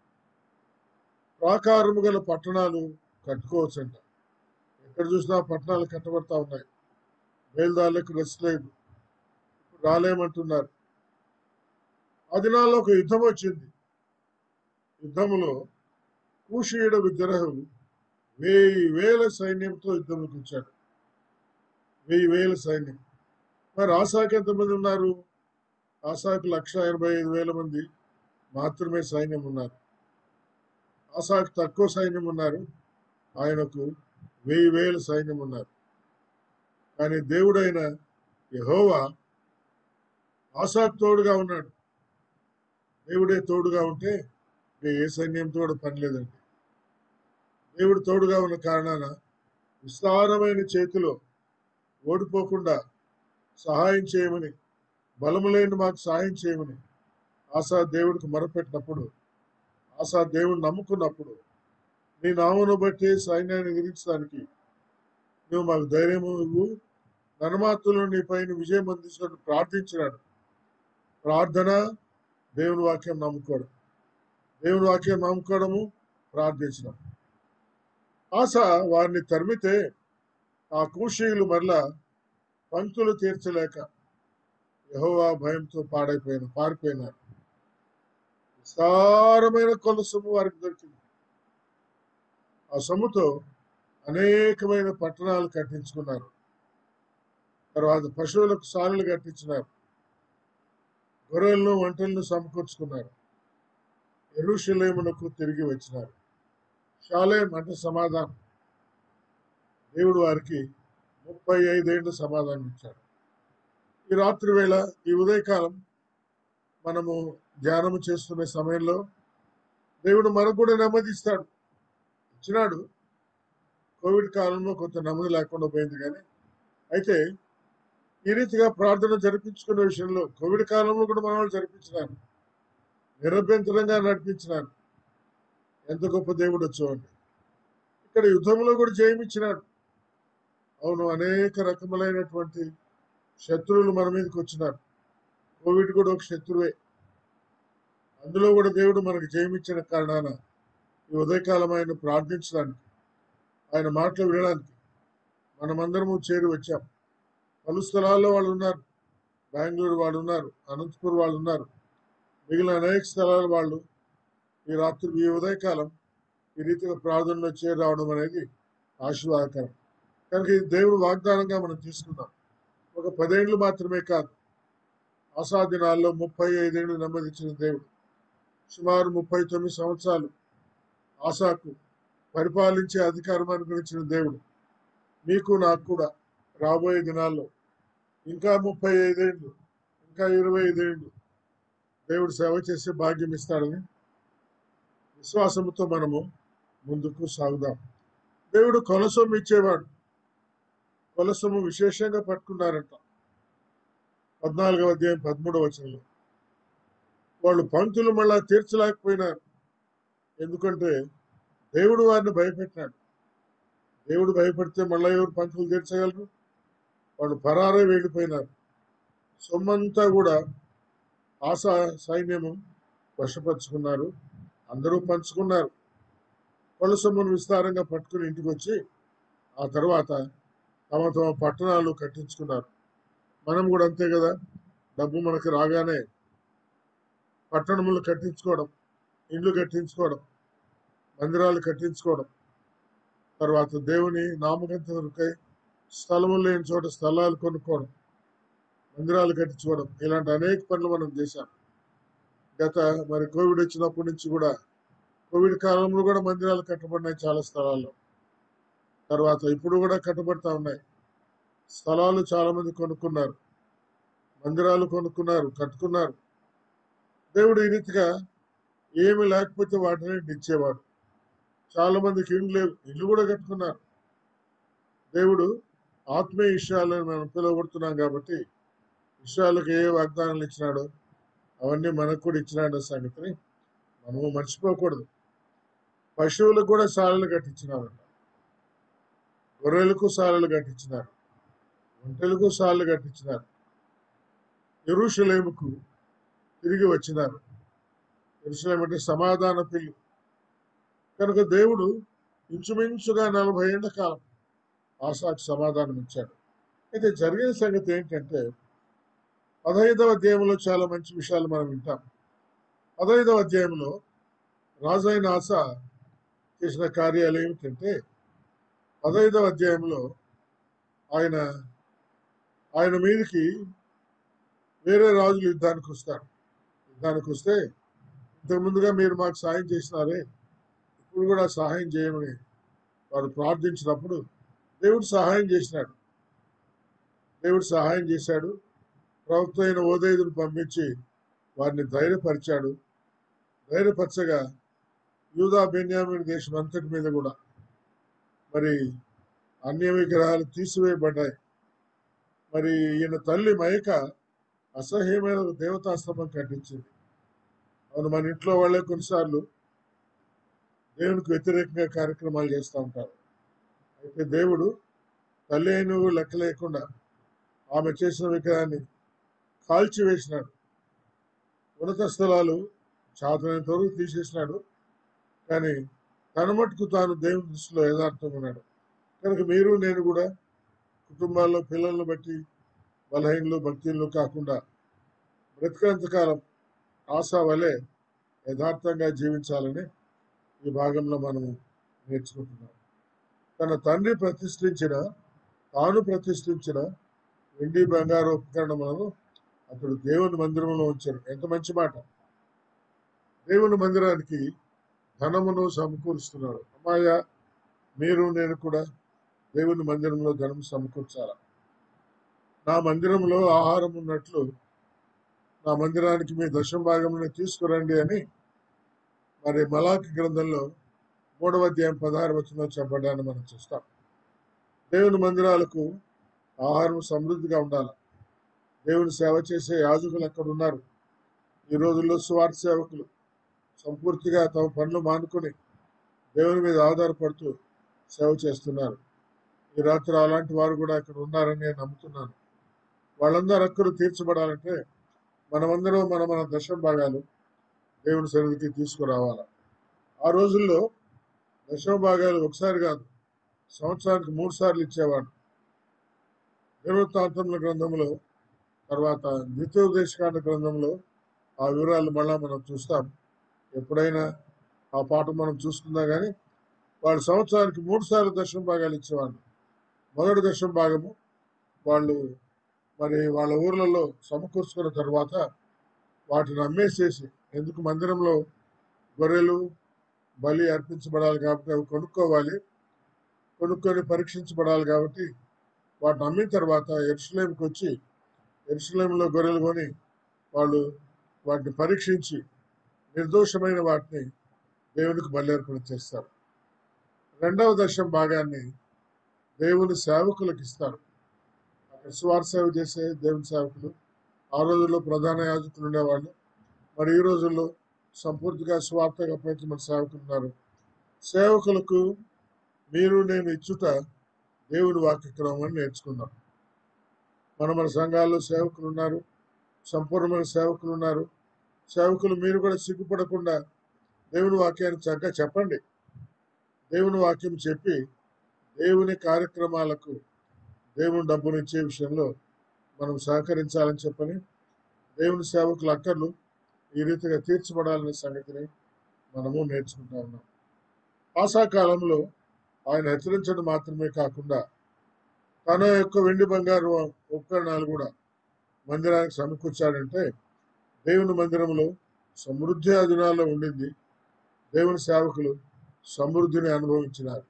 ప్రాకారము గల పట్టణాలు కట్టుకోవచ్చంట. ఎక్కడ చూసినా పట్టణాలు కట్టబడతా ఉన్నాయి. బయలుదారులకు రెస్ట్ లేదు, రాలేమంటున్నారు. ఆ దినాల్లో ఒక యుద్ధం వచ్చింది. యుద్ధములో కూషీయుడ విగ్రహం 1000 సైన్యంతో యుద్ధంలోకి వచ్చాడు. 1000 సైన్యం. మరి ఆసాకి ఎంతమంది ఉన్నారు? ఆసాకు 185,000 మంది మాత్రమే సైన్యం ఉన్నారు. ఆసాకు తక్కువ సైన్యం ఉన్నారు, ఆయనకు 1000 సైన్యం ఉన్నారు. కానీ దేవుడైన యెహోవా ఆసాకు తోడుగా ఉన్నాడు. దేవుడే తోడుగా ఉంటే ఏ సైన్యంతో కూడా పని లేదండి. దేవుడు తోడుగా ఉన్న కారణాన విస్తారమైన చేతిలో ఓడిపోకుండా సహాయం చేయమని, బలము లేని మాకు సహాయం చేయమని ఆశా దేవుడికి మొరపెట్టినప్పుడు, ఆశా దేవుడిని నమ్ముకున్నప్పుడు, నీ నామను బట్టి సైన్యాన్ని ఎదిరించడానికి నువ్వు మాకు ధైర్యము ఇవ్వు, నరమాతులు నీ పైన విజయం అందించినట్టు ప్రార్థించినాడు. ప్రార్థన, దేవుని వాక్యం నమ్ముకోవడం, దేవుని వాక్యం నమ్ముకోవడము, ప్రార్థించడం. ఆశ వారిని తరిమితే ఆ కూషీయులు మరలా పంక్తులు తీర్చలేక యెహోవా భయంతో పారిపోయినారు. విస్తారమైన కొల్ల సొమ్ము వారికి దొరికింది. ఆ సొమ్ముతో అనేకమైన పట్టణాలు కట్టించుకున్నారు. తర్వాత పశువులకు సాలులు కట్టించినారు. గొర్రెలను ఒంటెలను సమకూర్చుకున్నారు. యెరూషలేమునకు తిరిగి వచ్చినారు. షాలేం అంటే సమాధానం. దేవుడు వారికి 35 ఏళ్ళు సమాధానం ఇచ్చాడు. ఈ రాత్రి వేళ, ఈ ఉదయకాలం మనము ధ్యానము చేస్తున్న సమయంలో దేవుడు మనకు కూడా నెమ్మది ఇస్తాడు. ఇచ్చినాడు. కోవిడ్ కాలంలో కొంత నెమ్మది లేకుండా పోయింది, కానీ అయితే ఈ రీతిగా ప్రార్థన జరిపించుకునే విషయంలో కోవిడ్ కాలంలో కూడా మన వాళ్ళు జరిపించినారు, నిరభ్యంతరంగా నడిపించినారు. ఎంత గొప్ప దేవుడు చూడండి. ఇక్కడ యుద్ధంలో కూడా జయమిచ్చినాడు. అవును, అనేక రకములైనటువంటి శత్రువులు మన మీదకి వచ్చినారు. కోవిడ్ కూడా ఒక శత్రువే. అందులో కూడా దేవుడు మనకు జయమిచ్చిన కారణాన ఈ ఉదయకాలం ఆయన ప్రార్థించడానికి, ఆయన మాటలు వినడానికి మనమందరము చేరి వచ్చాం. పలు స్థలాల్లో వాళ్ళు ఉన్నారు. బెంగళూరు వాళ్ళు ఉన్నారు, అనంతపూర్ వాళ్ళు ఉన్నారు, మిగిలిన అనేక స్థలాల వాళ్ళు ఈ రాత్రి ఈ ఉదయకాలం ఈ రీతిగా ప్రార్థనలో చేరి రావడం అనేది ఆశీర్వాదకరం. కనుక ఇది దేవుడు వాగ్దానంగా మనం తీసుకుందాం. ఒక 10 ఏళ్ళు మాత్రమే కాదు, ఆశా దినాల్లో 35 ఏళ్ళు నెమ్మదించిన దేవుడు. సుమారు 39 సంవత్సరాలు ఆశాకు పరిపాలించే అధికారం అనుగ్రహించిన దేవుడు మీకు నాకు కూడా రాబోయే దినాల్లో ఇంకా 35 ఏళ్ళు, ఇంకా 25 ఏళ్ళు దేవుడు సేవ చేసే భాగ్యం ఇస్తాడని విశ్వాసంతో మనము ముందుకు సాగుదాం. దేవుడు కొలసొమ్ము ఇచ్చేవాడు. కొలసొమ్ము విశేషంగా పట్టుకున్నారంట. 14వ అధ్యాయం 13వ వచనంలో వాళ్ళు పంక్తులు మళ్ళా తీర్చలేకపోయినారు. ఎందుకంటే దేవుడు వారిని భయపెట్టినాడు. దేవుడు భయపెడితే మళ్ళా ఎవరు పంక్తులు తీర్చగలరు? వాళ్ళు పరారే వెళ్ళిపోయినారు. సొమ్మంతా కూడా ఆశా సైన్యము వశపరుచుకున్నారు. అందరూ పంచుకున్నారు. కొల సొమ్మును విస్తారంగా పట్టుకుని ఇంటికి వచ్చి ఆ తర్వాత తమ తమ పట్టణాలు కట్టించుకున్నారు. మనం కూడా అంతే కదా, డబ్బు మనకు రాగానే పట్టణములు కట్టించుకోవడం, ఇండ్లు కట్టించుకోవడం, మందిరాలు కట్టించుకోవడం, తర్వాత దేవుని నామకంతకై స్థలములు లేని చోట స్థలాలు కొనుక్కోవడం, మందిరాలు కట్టించుకోవడం, ఇలాంటి అనేక పనులు మనం చేశాం. మరి కోవిడ్ వచ్చినప్పటి నుంచి కూడా, కోవిడ్ కాలంలో కూడా మందిరాలు కట్టబడినాయి చాలా స్థలాల్లో. తర్వాత ఇప్పుడు కూడా కట్టబడతా ఉన్నాయి. స్థలాలు చాలా మంది కొనుక్కున్నారు, మందిరాలు కొనుక్కున్నారు, కట్టుకున్నారు. దేవుడు ఈ రీతిగా ఏమి లేకపోతే వాటిని ఇచ్చేవాడు. చాలా మందికి ఇండ్లు లేవు, ఇల్లు కూడా కట్టుకున్నారు. దేవుడు ఆత్మీయ విషయాలను మనం పిలువబడుతున్నాం కాబట్టి విషయాలకు ఏ వాగ్దానాలు ఇచ్చినాడో అవన్నీ మనకు కూడా ఇచ్చినాడో సంగతిని మనము మర్చిపోకూడదు. పశువులకు కూడా సాలలు కట్టించినారంట. గొర్రెలకు సాలలు కట్టించినారు, ఒంటెలకు సాలలు కట్టించినారు. యెరూషలేముకు తిరిగి వచ్చినారు. యెరూషలేము అంటే సమాధాన పిల్లి. కనుక దేవుడు ఇంచుమించుగా 40 ఏళ్ల కాలం ఆశాకు సమాధానం ఇచ్చాడు. అయితే జరిగిన సంగతి ఏంటంటే 15వ అధ్యాయంలో చాలా మంచి విషయాలు మనం వింటాం. 15వ అధ్యాయంలో రాజైన ఆశ చేసిన కార్యాలు ఏమిటంటే, 15వ అధ్యాయంలో ఆయన మీదకి వేరే రాజులు యుద్ధానికి వస్తారు. యుద్ధానికి వస్తే ఇంతకుముందుగా మీరు మాకు సహాయం చేసినారే, ఇప్పుడు కూడా సహాయం చేయమని వారు ప్రార్థించినప్పుడు దేవుడు సహాయం చేసినాడు. దేవుడు సహాయం చేశాడు. ప్రవక్త అయిన ఓదేదును పంపించి వారిని ధైర్యపరిచాడు. ధైర్యపరచగా యూదా బెన్యామీను దేశం అంతటి మీద కూడా మరి అన్య విగ్రహాలు తీసివేయబడ్డాయి. మరి ఈయన తల్లి మైక అసహ్యమైన దేవతాస్తంభం కట్టించింది. అవును, మన ఇంట్లో వాళ్ళే కొన్నిసార్లు దేవునికి వ్యతిరేకంగా కార్యక్రమాలు చేస్తూ ఉంటారు. అయితే దేవుడు తల్లి అయిన లెక్క లేకుండా ఆమె చేసిన విగ్రహాన్ని కాల్చివేసినాడు. ఉన్నత స్థలాలు చాతనంత వరకు తీసేసినాడు. కానీ తన మటుకు తాను దేవుని దృష్టిలో యథార్థంగా ఉన్నాడు. కనుక మీరు నేను కూడా కుటుంబాల్లో పిల్లలను బట్టి బలహీనలు భక్తులు కాకుండా బ్రతికినంతకాలం ఆశా వలె యథార్థంగా జీవించాలని ఈ భాగంలో మనము నేర్చుకుంటున్నాం. తన తండ్రి తాను ప్రతిష్ఠించిన వెండి బంగారు ఉపకరణములను అతడు దేవుని మందిరంలో ఉంచాడు. ఎంత మంచి మాట! దేవుని మందిరానికి ధనమును సమకూరుస్తున్నాడు. అమ్మాయ, మీరు నేను కూడా దేవుని మందిరంలో ధనం సమకూర్చాల. నా మందిరంలో ఆహారం ఉన్నట్లు నా మందిరానికి మీ దశమ భాగంలో తీసుకురండి అని మరి మలాకి గ్రంథంలో 3వ అధ్యాయం 16వ వచనంలో చెప్పడాన్ని మనం చూస్తాం. దేవుని మందిరాలకు ఆహారం సమృద్ధిగా ఉండాలి. దేవుని సేవ చేసే యాజకులు అక్కడ ఉన్నారు. ఈ రోజుల్లో సువార్త సేవకులు సంపూర్తిగా తమ పనులు మానుకొని దేవుని మీద ఆధారపడుతూ సేవ చేస్తున్నారు. ఈ రాత్రి అలాంటి వారు కూడా ఇక్కడ ఉన్నారని నేను నమ్ముతున్నాను. వాళ్ళందరూ హక్కులు తీర్చబడాలంటే మనమందరం మన దశమ భాగాలు దేవుని సన్నిధికి తీసుకురావాలి. ఆ రోజుల్లో దశమ భాగాలు ఒకసారి కాదు, సంవత్సరానికి 3 సార్లు ఇచ్చేవాడు. దినవృత్తాంతముల గ్రంథంలో, తర్వాత ద్వితీయోపదేశకాండ గ్రంథంలో ఆ వివరాలు మళ్ళా మనం చూస్తాం. ఎప్పుడైనా ఆ పాఠం మనం చూసుకుందాం. కానీ వాళ్ళు సంవత్సరానికి 3 సార్లు దశమ భాగాలు ఇచ్చేవాళ్ళు. మొదటి దశమ భాగము వాళ్ళు మరి వాళ్ళ ఊర్లలో సమకూర్చుకున్న తర్వాత వాటిని అమ్మేసేసి, ఎందుకు మందిరంలో గొర్రెలు బలి అర్పించబడాలి కాబట్టి అవి కొనుక్కొని పరీక్షించబడాలి కాబట్టి వాటిని అమ్మిన తర్వాత యెరూషలేముకి వచ్చి యెరూషలేములో గొర్రెలు కొని వాళ్ళు వాటిని పరీక్షించి నిర్దోషమైన వాటిని దేవునికి బలి అర్పణ చేస్తారు. రెండవ దశమ భాగాన్ని దేవుని సేవకులకు ఇస్తారు. అక్కడ సువార్త సేవ చేసే దేవుని సేవకులు, ఆ రోజుల్లో ప్రధాన యాజకులు ఉండేవాళ్ళు. మరి ఈ రోజుల్లో సంపూర్తిగా సువార్తగా ప్రయత్నించిన సేవకులు ఉన్నారు. సేవకులకు మీరు నేను ఇచ్చుట దేవుని వాక్యక్రమం అని నేర్చుకుందాం. మన సంఘాల్లో సేవకులు ఉన్నారు, సంపూర్ణమైన సేవకులు ఉన్నారు. సేవకులు మీరు కూడా సిగ్గుపడకుండా దేవుని వాక్యాన్ని చక్కగా చెప్పండి. దేవుని వాక్యం చెప్పి దేవుని కార్యక్రమాలకు దేవుని డబ్బునిచ్చే విషయంలో మనం సహకరించాలని చెప్పని దేవుని సేవకుల అక్కర్లు ఈ రీతిగా తీర్చబడాలనే సంగతిని మనము నేర్చుకుంటా ఉన్నాం. ఆశాకాలంలో ఆయన హెచ్చరించడం మాత్రమే కాకుండా తన యొక్క వెండి బంగారు ఉపకరణాలు కూడా మందిరానికి సమకూర్చాడంటే దేవుని మందిరంలో సమృద్ధి ఆ దినాల్లో ఉండింది. దేవుని సేవకులు సమృద్ధిని అనుభవించినారు.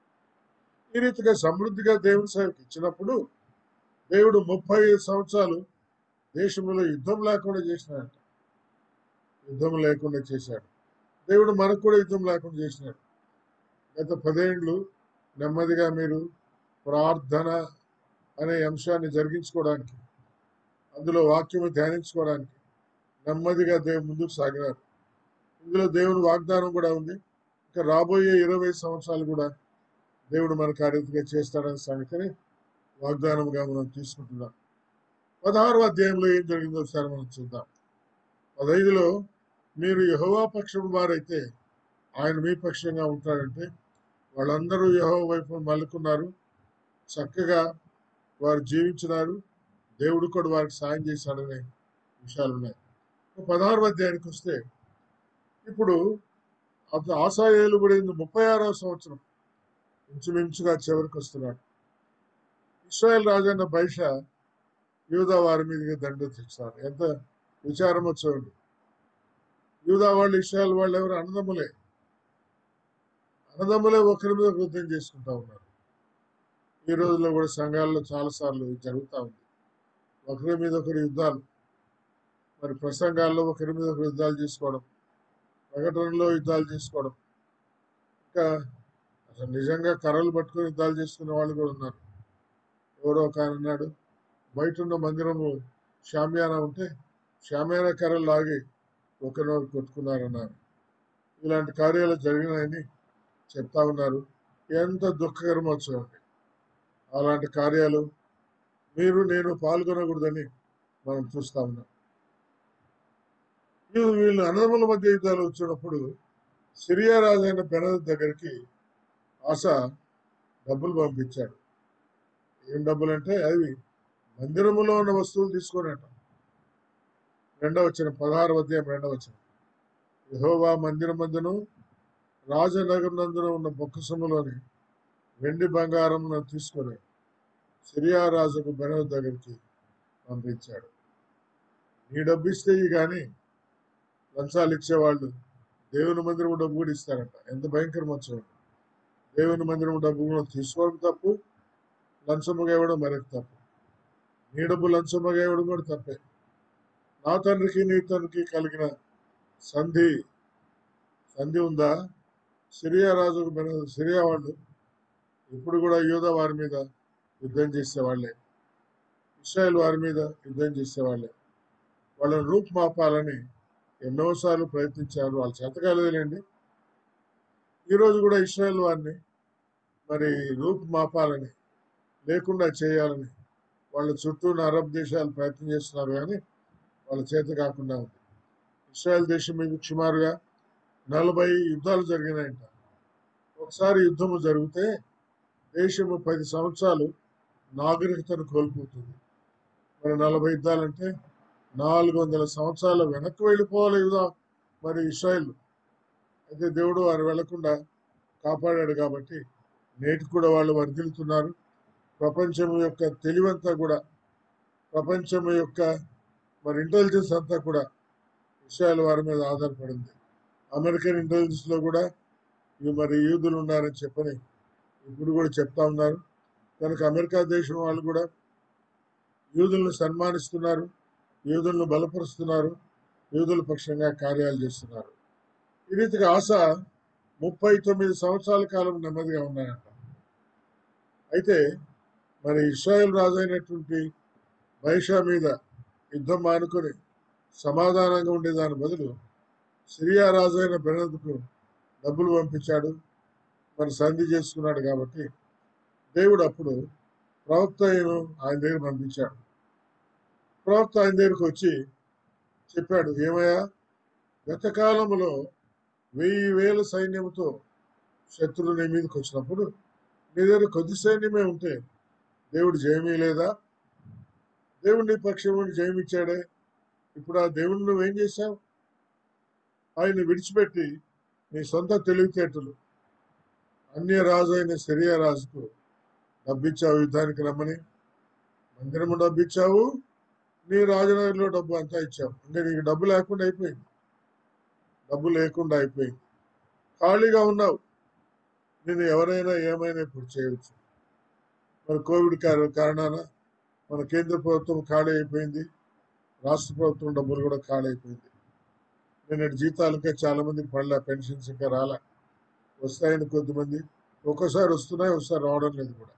ఈ రీతిగా సమృద్ధిగా దేవుని సేవకు ఇచ్చినప్పుడు దేవుడు 35 సంవత్సరాలు దేశంలో యుద్ధం లేకుండా చేసినాడంట. యుద్ధం లేకుండా చేశాడు. దేవుడు మనకు కూడా యుద్ధం లేకుండా చేసినాడు. గత 10 ఏళ్ళు నెమ్మదిగా మీరు ప్రార్థన అనే అంశాన్ని జరిగించుకోవడానికి, అందులో వాక్యము ధ్యానించుకోవడానికి నెమ్మదిగా ముందుకు సాగినారు. ఇందులో దేవుని వాగ్దానం కూడా ఉంది. ఇంకా రాబోయే 20 సంవత్సరాలు కూడా దేవుడు మనకు ఆ రీతిగా చేస్తాడనే సంగతిని వాగ్దానంగా మనం తీసుకుంటున్నాం. 16వ అధ్యాయంలో ఏం జరిగిందో ఒకసారి మనం చూద్దాం. 15లో మీరు యెహోవా పక్షం వారైతే ఆయన మీ పక్షంగా ఉంటాడంటే వాళ్ళందరూ యెహోవా వైపు మలుకున్నారు, చక్కగా వారు జీవించినారు, దేవుడు కూడా వారికి సాయం చేశాడనే విషయాలు ఉన్నాయి. 16వ అధ్యాయానికి వస్తే ఇప్పుడు అతను ఆసా ఏలుబడింది 36వ సంవత్సరం, ఇంచుమించుగా చివరికి వస్తున్నాడు. ఇశ్రాయేల్ రాజైన బయషా యూదా వారి మీదుగా దండ తెచ్చారు. ఎంత విచారం వచ్చేవాడు. యూదా వాళ్ళు ఇశ్రాయేల్ వాళ్ళు ఎవరు? అన్నదమ్ములే ఒకరి మీద యుద్ధం చేసుకుంటా ఉన్నారు. ఈ రోజుల్లో కూడా సంఘాల్లో చాలా సార్లు జరుగుతూ ఉంది. ఒకరి మీద ఒకరు యుద్ధాలు, మరి ప్రసంగాల్లో ఒకరి మీద ఒకరు యుద్ధాలు చేసుకోవడం, ప్రకటనలో యుద్ధాలు చేసుకోవడం, ఇంకా అసలు నిజంగా కర్రలు పట్టుకొని యుద్ధాలు చేసుకునే వాళ్ళు కూడా ఉన్నారు. ఎవరో ఒక ఆయన అన్నాడు, బయట ఉన్న మందిరము షామియానా ఉంటే షామియానా కర్రలు లాగి ఒకరినొకరు కొట్టుకున్నారన్నారు. ఇలాంటి కార్యాలు జరిగినాయని చెప్తా ఉన్నారు. ఎంత దుఃఖకరమో చూడండి. అలాంటి కార్యాలు మీరు నేను పాల్గొనకూడదని మనం చూస్తా ఉన్నాం. వీళ్ళు అన్నదమ్ముల మధ్య యుద్ధాలు వచ్చినప్పుడు సిరియా రాజైన బెనదదు దగ్గరికి ఆస డబ్బులు పంపించాడు. ఏం డబ్బులు అంటే అవి మందిరములో ఉన్న వస్తువులు తీసుకునేట. 2వ వచనం, 16వ అధ్యాయం 2వ వచనం. యెహోవా మందిరమందును రాజనగరనందున ఉన్న బొక్కసములోని వెండి బంగారం తీసుకొని సిరియా రాజుకు బెనదదు దగ్గరికి పంపించాడు. నీ డబ్బు ఇస్తే కానీ లంచాలు ఇచ్చేవాళ్ళు దేవుని మందిరం డబ్బు కూడా ఇస్తారంట. ఎంత భయంకరం వచ్చేవాడు. దేవుని మందిరం డబ్బు కూడా తీసుకోవడం తప్పు, లంచముగా ఇవ్వడం మరొక తప్పు. నీ డబ్బు లంచముగా ఇవ్వడం కూడా తప్పే. నా తండ్రికి నీ తండ్రికి కలిగిన సంధి ఉందా? సిరియా రాజుకు సిరియా వాళ్ళు ఇప్పుడు కూడా యూదా వారి మీద యుద్ధం చేసేవాళ్ళే, ఇశ్రాయేల్ వారి మీద యుద్ధం చేసేవాళ్ళే. వాళ్ళని రూపుమాపాలని ఎన్నోసార్లు ప్రయత్నించారు. వాళ్ళు చేతకాలేదులేండి. ఈరోజు కూడా ఇస్రాయేల్ వారిని మరి రూపుమాపాలని లేకుండా చేయాలని వాళ్ళ చుట్టూ ఉన్న అరబ్ దేశాలు ప్రయత్నం చేస్తున్నారు, కానీ వాళ్ళ చేత కాకుండా ఉంది. ఇస్రాయేల్ దేశం మీద సుమారుగా 40 యుద్ధాలు జరిగినాయంట. ఒకసారి యుద్ధము జరిగితే దేశము 10 సంవత్సరాలు నాగరికతను కోల్పోతుంది. మరి 40 యుద్ధాలంటే 400 సంవత్సరాలు వెనక్కి వెళ్ళిపోవాలి యుద్ధ మరి ఇస్రాయేల్. అయితే దేవుడు వారు వెళ్లకుండా కాపాడాడు కాబట్టి నేటి కూడా వాళ్ళు వర్ధిల్లుతున్నారు. ప్రపంచం యొక్క తెలివంతా కూడా, ప్రపంచం యొక్క మరి ఇంటెలిజెన్స్ అంతా కూడా ఇస్రాయేల్ వారి మీద ఆధారపడింది. అమెరికన్ ఇంటెలిజెన్స్ లో కూడా మరి యూదులు ఉన్నారని చెప్పని ఇప్పుడు కూడా చెప్తా ఉన్నారు. కనుక అమెరికా దేశం వాళ్ళు కూడా యూదులను సన్మానిస్తున్నారు, యూదులను బలపరుస్తున్నారు, యూదుల పక్షంగా కార్యాలు చేస్తున్నారు. ఈ రీతిగా ఆశ 39 సంవత్సరాల కాలం నెమ్మదిగా ఉన్నాయంట. అయితే మరి ఇశ్రాయేల్ రాజు అయినటువంటి బయషా మీద యుద్ధం మానుకొని సమాధానంగా ఉండేదాని బదులు సిరియా రాజు అయిన బెనదుకు డబ్బులు పంపించాడు, మరి సంధి చేసుకున్నాడు. కాబట్టి దేవుడు అప్పుడు ప్రవక్త ఆయన దగ్గర పంపించాడు. ప్రవక్త ఆయన దగ్గరకు వచ్చి చెప్పాడు, ఏమయ్యా, గతకాలంలో 1000 సైన్యంతో శత్రువు నీ మీదకి వచ్చినప్పుడు నీ దగ్గర కొద్ది సైన్యమే ఉంటే దేవుడు జయమీ లేదా? దేవుడు నీ పక్షం జయమిచ్చాడే. ఇప్పుడు ఆ దేవుడిని నువ్వేం చేశావు? ఆయన్ని విడిచిపెట్టి నీ సొంత తెలివితేటలు అన్య రాజు అయిన సిరియా రాజుకు డబ్బిచ్చావు, యుద్ధానికి రమ్మని మందిరము డబ్బిచ్చావు, నీ రాజనగర్లో డబ్బు అంతా ఇచ్చావు. ఇంకా నీకు డబ్బు లేకుండా అయిపోయింది, డబ్బు లేకుండా అయిపోయింది, ఖాళీగా ఉన్నావు. నేను ఎవరైనా ఏమైనా ఇప్పుడు చేయవచ్చు. మరి కోవిడ్ కారణాన మన కేంద్ర ప్రభుత్వం ఖాళీ అయిపోయింది, రాష్ట్ర ప్రభుత్వం డబ్బులు కూడా ఖాళీ అయిపోయింది. నిన్నటి జీతాలు ఇంకా చాలా మందికి పడలే, పెన్షన్స్ ఇంకా రాలే. వస్తాయని కొద్దిమంది, ఒక్కోసారి వస్తున్నాయి, ఒకసారి రావడం లేదు కూడా.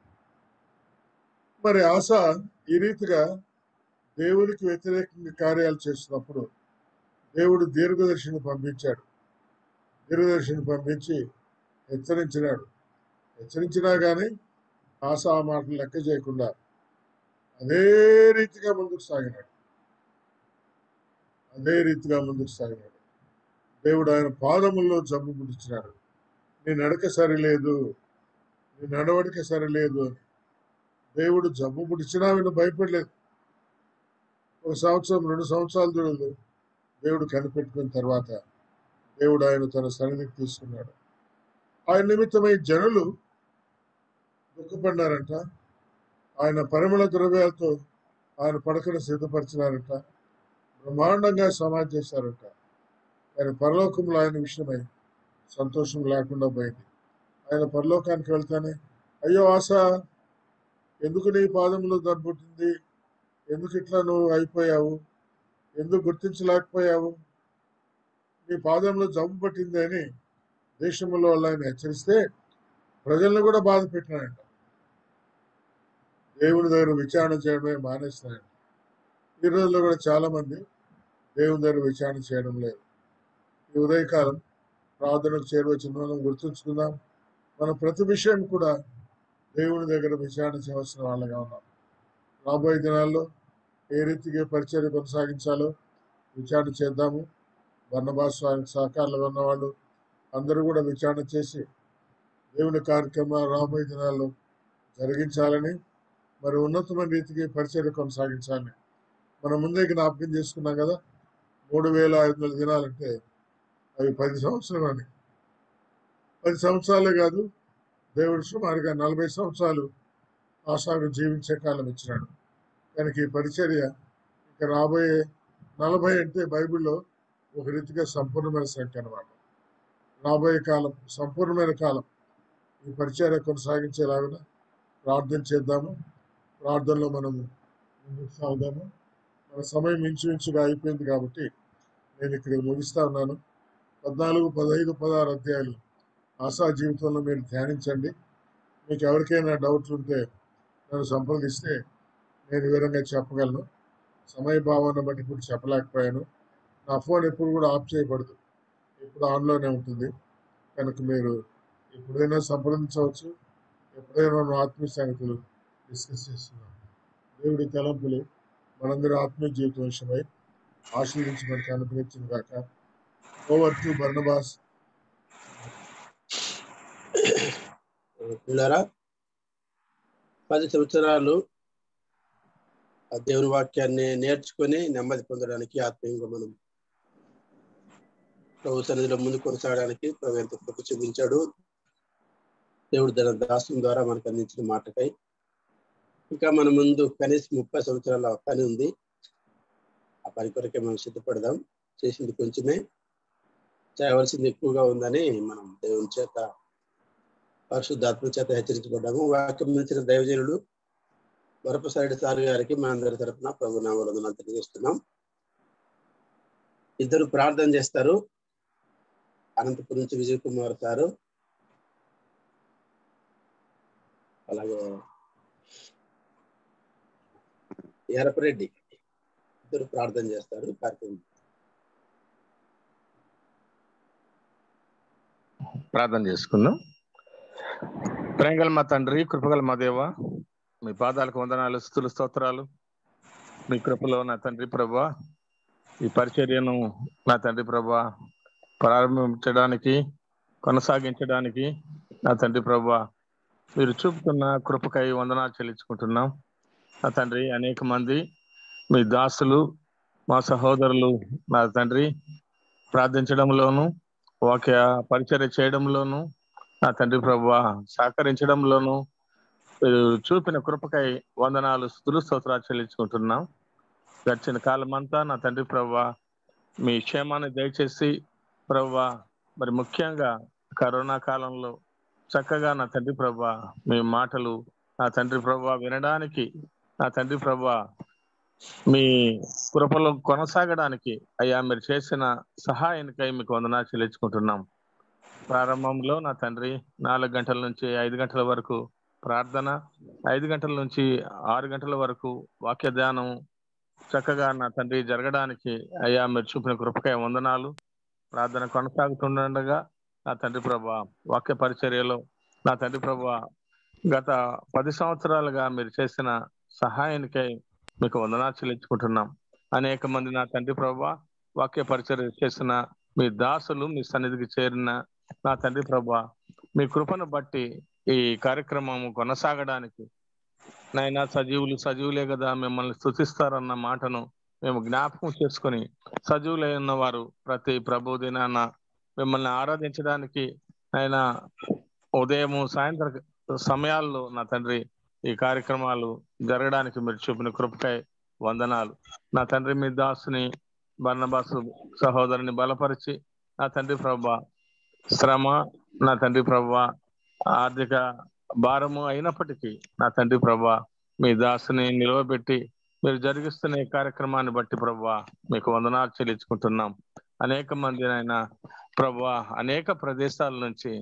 మరి ఆశ ఈ రీతిగా దేవునికి వ్యతిరేకంగా కార్యాలు చేస్తున్నప్పుడు దేవుడు దీర్ఘదర్శిని పంపించాడు. దీర్ఘదర్శిని పంపించి హెచ్చరించినాడు. హెచ్చరించినా కానీ ఆశ ఆ మాటలు లెక్క చేయకుండా అదే రీతిగా ముందుకు సాగినాడు. దేవుడు ఆయన పాదముల్లో జబ్బు పుట్టించినాడు. నీ నడక సరిలేదు, నీ నడవడిక సరిలేదు అని దేవుడు జబ్బు పుట్టించినా వీళ్ళు భయపడలేదు. 1 సంవత్సరం 2 సంవత్సరాలు చూడలేదు. దేవుడు కనిపెట్టుకున్న తర్వాత దేవుడు ఆయన తన సన్నిధికి తీసుకున్నాడు. ఆయన నిమిత్తమై జనులు దుఃఖపడినారంట. ఆయన పరిమళ ద్రవ్యాలతో ఆయన పడకను సిద్ధపరిచినారంట, బ్రహ్మాండంగా సమాధి చేశారంట. ఆయన పరలోకంలో ఆయన విషయమై సంతోషం లేకుండా పోయింది. ఆయన పరలోకానికి వెళ్తానే, అయ్యో ఆశ, ఎందుకు నీ పాదంలో దబ్బుట్టింది, ఎందుకు ఇట్లా నువ్వు అయిపోయావు, ఎందుకు గుర్తించలేకపోయావు, నీ పాదంలో జబ్బు పట్టింది అని దేశంలో వాళ్ళు ఆయన హెచ్చరిస్తే ప్రజలను కూడా బాధ పెట్టినాయంట. దేవుని దగ్గర విచారణ చేయడమే మానేస్తున్నాయంట. ఈ రోజుల్లో కూడా చాలా మంది దేవుని దగ్గర విచారణ చేయడం లేదు. ఈ ఉదయకాలం ప్రార్థనకు చేరువచ్చిన మనం గుర్తుంచుకుందాం, మన ప్రతి విషయం కూడా దేవుని దగ్గర విచారణ చేయవలసిన వాళ్ళగా ఉన్నాం. రాబోయే దినాల్లో ఏ రీతిగా పరిచర్య కొనసాగించాలో విచారణ చేద్దాము. బర్నబాసు ఆయన సహకారులుగా ఉన్నవాళ్ళు అందరూ కూడా విచారణ చేసి దేవుని కార్యక్రమాలు రాబోయే దినాల్లో జరిగించాలని, మరి ఉన్నతమైన రీతికి పరిచర్య కొనసాగించాలని మనం ముందే జ్ఞాపకం చేసుకున్నాం కదా. 3500 దినాలంటే అవి 10 సంవత్సరాలు అని. 10 సంవత్సరాలే కాదు, దేవుడు సుమారుగా 40 సంవత్సరాలు ఆశాకు జీవించే కాలం ఇచ్చినాడు. కనుక ఈ పరిచర్య ఇక రాబోయే 40 అంటే బైబిల్లో ఒక రీతిగా సంపూర్ణమైన సంఖ్య అన్నమాట. రాబోయే కాలం సంపూర్ణమైన కాలం ఈ పరిచర్య కొనసాగించేలాగా ప్రార్థన చేద్దాము. ప్రార్థనలో మనము ముందుకు సాగుదాము. మన సమయం ఇంచుమించుగా అయిపోయింది కాబట్టి నేను ఇక్కడ ముగిస్తా ఉన్నాను. 14, 15, 16 అధ్యాయాలు ఆశా జీవితంలో మీరు ధ్యానించండి. మీకు ఎవరికైనా డౌట్లు ఉంటే నన్ను సంప్రదిస్తే నేను వివరంగా చెప్పగలను. సమయ భావాన్ని బట్టి ఇప్పుడు చెప్పలేకపోయాను. నా ఫోన్ ఎప్పుడు కూడా ఆఫ్ చేయబడదు, ఎప్పుడు ఆన్లోనే ఉంటుంది. కనుక మీరు ఎప్పుడైనా సంప్రదించవచ్చు, ఎప్పుడైనా మనం ఆత్మీయ సంగతులు డిస్కస్ చేస్తున్నాం. దేవుడి తలంపులు మనందరి ఆత్మీయ జీవితం విషయమై ఆశీర్వదించి మనకు అనుగ్రహించిన గాక. Over to Barnabas. పిల్లరా 10 సంవత్సరాలు ఆ దేవుని వాక్యాన్ని నేర్చుకొని నెమ్మది పొందడానికి ఆత్మీయంగా మనం ప్రభు సన్నిధిలో ముందు కొనసాగడానికి ప్రభు ఎంత కృప చూపించాడు. దేవుడు తన దాసుల ద్వారా మనకు అందించిన మాటకై ఇంకా మన ముందు కనీసం 30 సంవత్సరాల పని ఉంది. ఆ పని కొరకే మనం సిద్ధపడదాం. చేసింది కొంచెమే, చేయవలసింది ఎక్కువగా ఉందని మనం దేవుని చేత పరిశుద్ధాత్మ చేత హెచ్చరించబడ్డాము. వాక్యం ఇచ్చిన దైవజనులు వరపసారి సార్ గారికి మనందరి తరఫున ప్రభు నామమున తెలియజేస్తున్నాం. ఇద్దరు ప్రార్థన చేస్తారు. అనంతపురం నుంచి విజయ్ కుమార్ సారు, అలాగే ఎరపరెడ్డి ఇద్దరు ప్రార్థన చేస్తారు. కార్యక్రమం ప్రార్థన చేసుకుందాం. ప్రేమగల మా తండ్రి, కృపగల మా దేవ, మీ పాదాలకు వందనాలు, స్తుతులు, స్తోత్రాలు. మీ కృపలో నా తండ్రి ప్రభా ఈ పరిచర్యను నా తండ్రి ప్రభా ప్రారంభించడానికి, కొనసాగించడానికి నా తండ్రి ప్రభా మీరు చూపుతున్న కృపకై వందనాలు చెల్లించుకుంటున్నాం. నా తండ్రి అనేక మంది మీ దాసులు, మా సహోదరులు నా తండ్రి ప్రార్థించడంలోను, వాక్య పరిచర్య చేయడంలోను, నా తండ్రి ప్రభువా సహకరించడంలోను చూపిన కృపకై వందనాలు, స్తుతులు, స్తోత్రాలు చెల్లించుకుంటున్నాం. గడిచిన కాలం అంతా నా తండ్రి ప్రభువా మీ క్షేమాన్ని దయచేసి ప్రభువా మరి ముఖ్యంగా కరోనా కాలంలో చక్కగా నా తండ్రి ప్రభువా మీ మాటలు నా తండ్రి ప్రభువా వినడానికి, నా తండ్రి ప్రభువా మీ కృపలో కొనసాగడానికి అయ్యా మీరు చేసిన సహాయానికై మీకు వందనాలు చెల్లించుకుంటున్నాం. ప్రారంభంలో నా తండ్రి 4 గంటల నుంచి 5 గంటల వరకు ప్రార్థన, 5 గంటల నుంచి 6 గంటల వరకు వాక్య ధ్యానం చక్కగా నా తండ్రి జరగడానికి అయ్యా మీరు చూపిన కృపకై వందనాలు. ప్రార్థన కొనసాగుతుండగా నా తండ్రి ప్రభా వాక్య పరిచర్యలో నా తండ్రి ప్రభా గత 10 సంవత్సరాలుగా మీరు చేసిన సహాయానికై మీకు వందనాలు చెల్లించుకుంటున్నాం. అనేక మంది నా తండ్రి ప్రభా వాక్య పరిచర్య చేసిన మీ దాసులు మీ సన్నిధికి చేరిన నా తండ్రి ప్రభా మీ కృపను బట్టి ఈ కార్యక్రమం కొనసాగడానికి నైనా సజీవులే కదా మిమ్మల్ని స్తుతిస్తారన్న మాటను మేము జ్ఞాపకం చేసుకొని సజీవులై ఉన్న వారు ప్రతి ప్రభు దినాన మిమ్మల్ని ఆరాధించడానికి అయినా ఉదయం సాయంత్రం సమయాల్లో నా తండ్రి ఈ కార్యక్రమాలు జరగడానికి మీరు చూపిన కృపకై వందనాలు. నా తండ్రి మీ దాసుని బర్నబాసు సహోదరుని బలపరిచి నా తండ్రి ప్రభా శ్రమ నా తండ్రి ప్రభా ఆర్థిక భారము అయినప్పటికీ నా తండ్రి ప్రభా మీ దాసుని నిలవబెట్టి మీరు జరిగిస్తున్న ఈ కార్యక్రమాన్ని బట్టి ప్రభా మీకు వందనాలు చెల్లించుకుంటున్నాం. అనేక మంది అయినా ప్రభా అనేక ప్రదేశాల నుంచి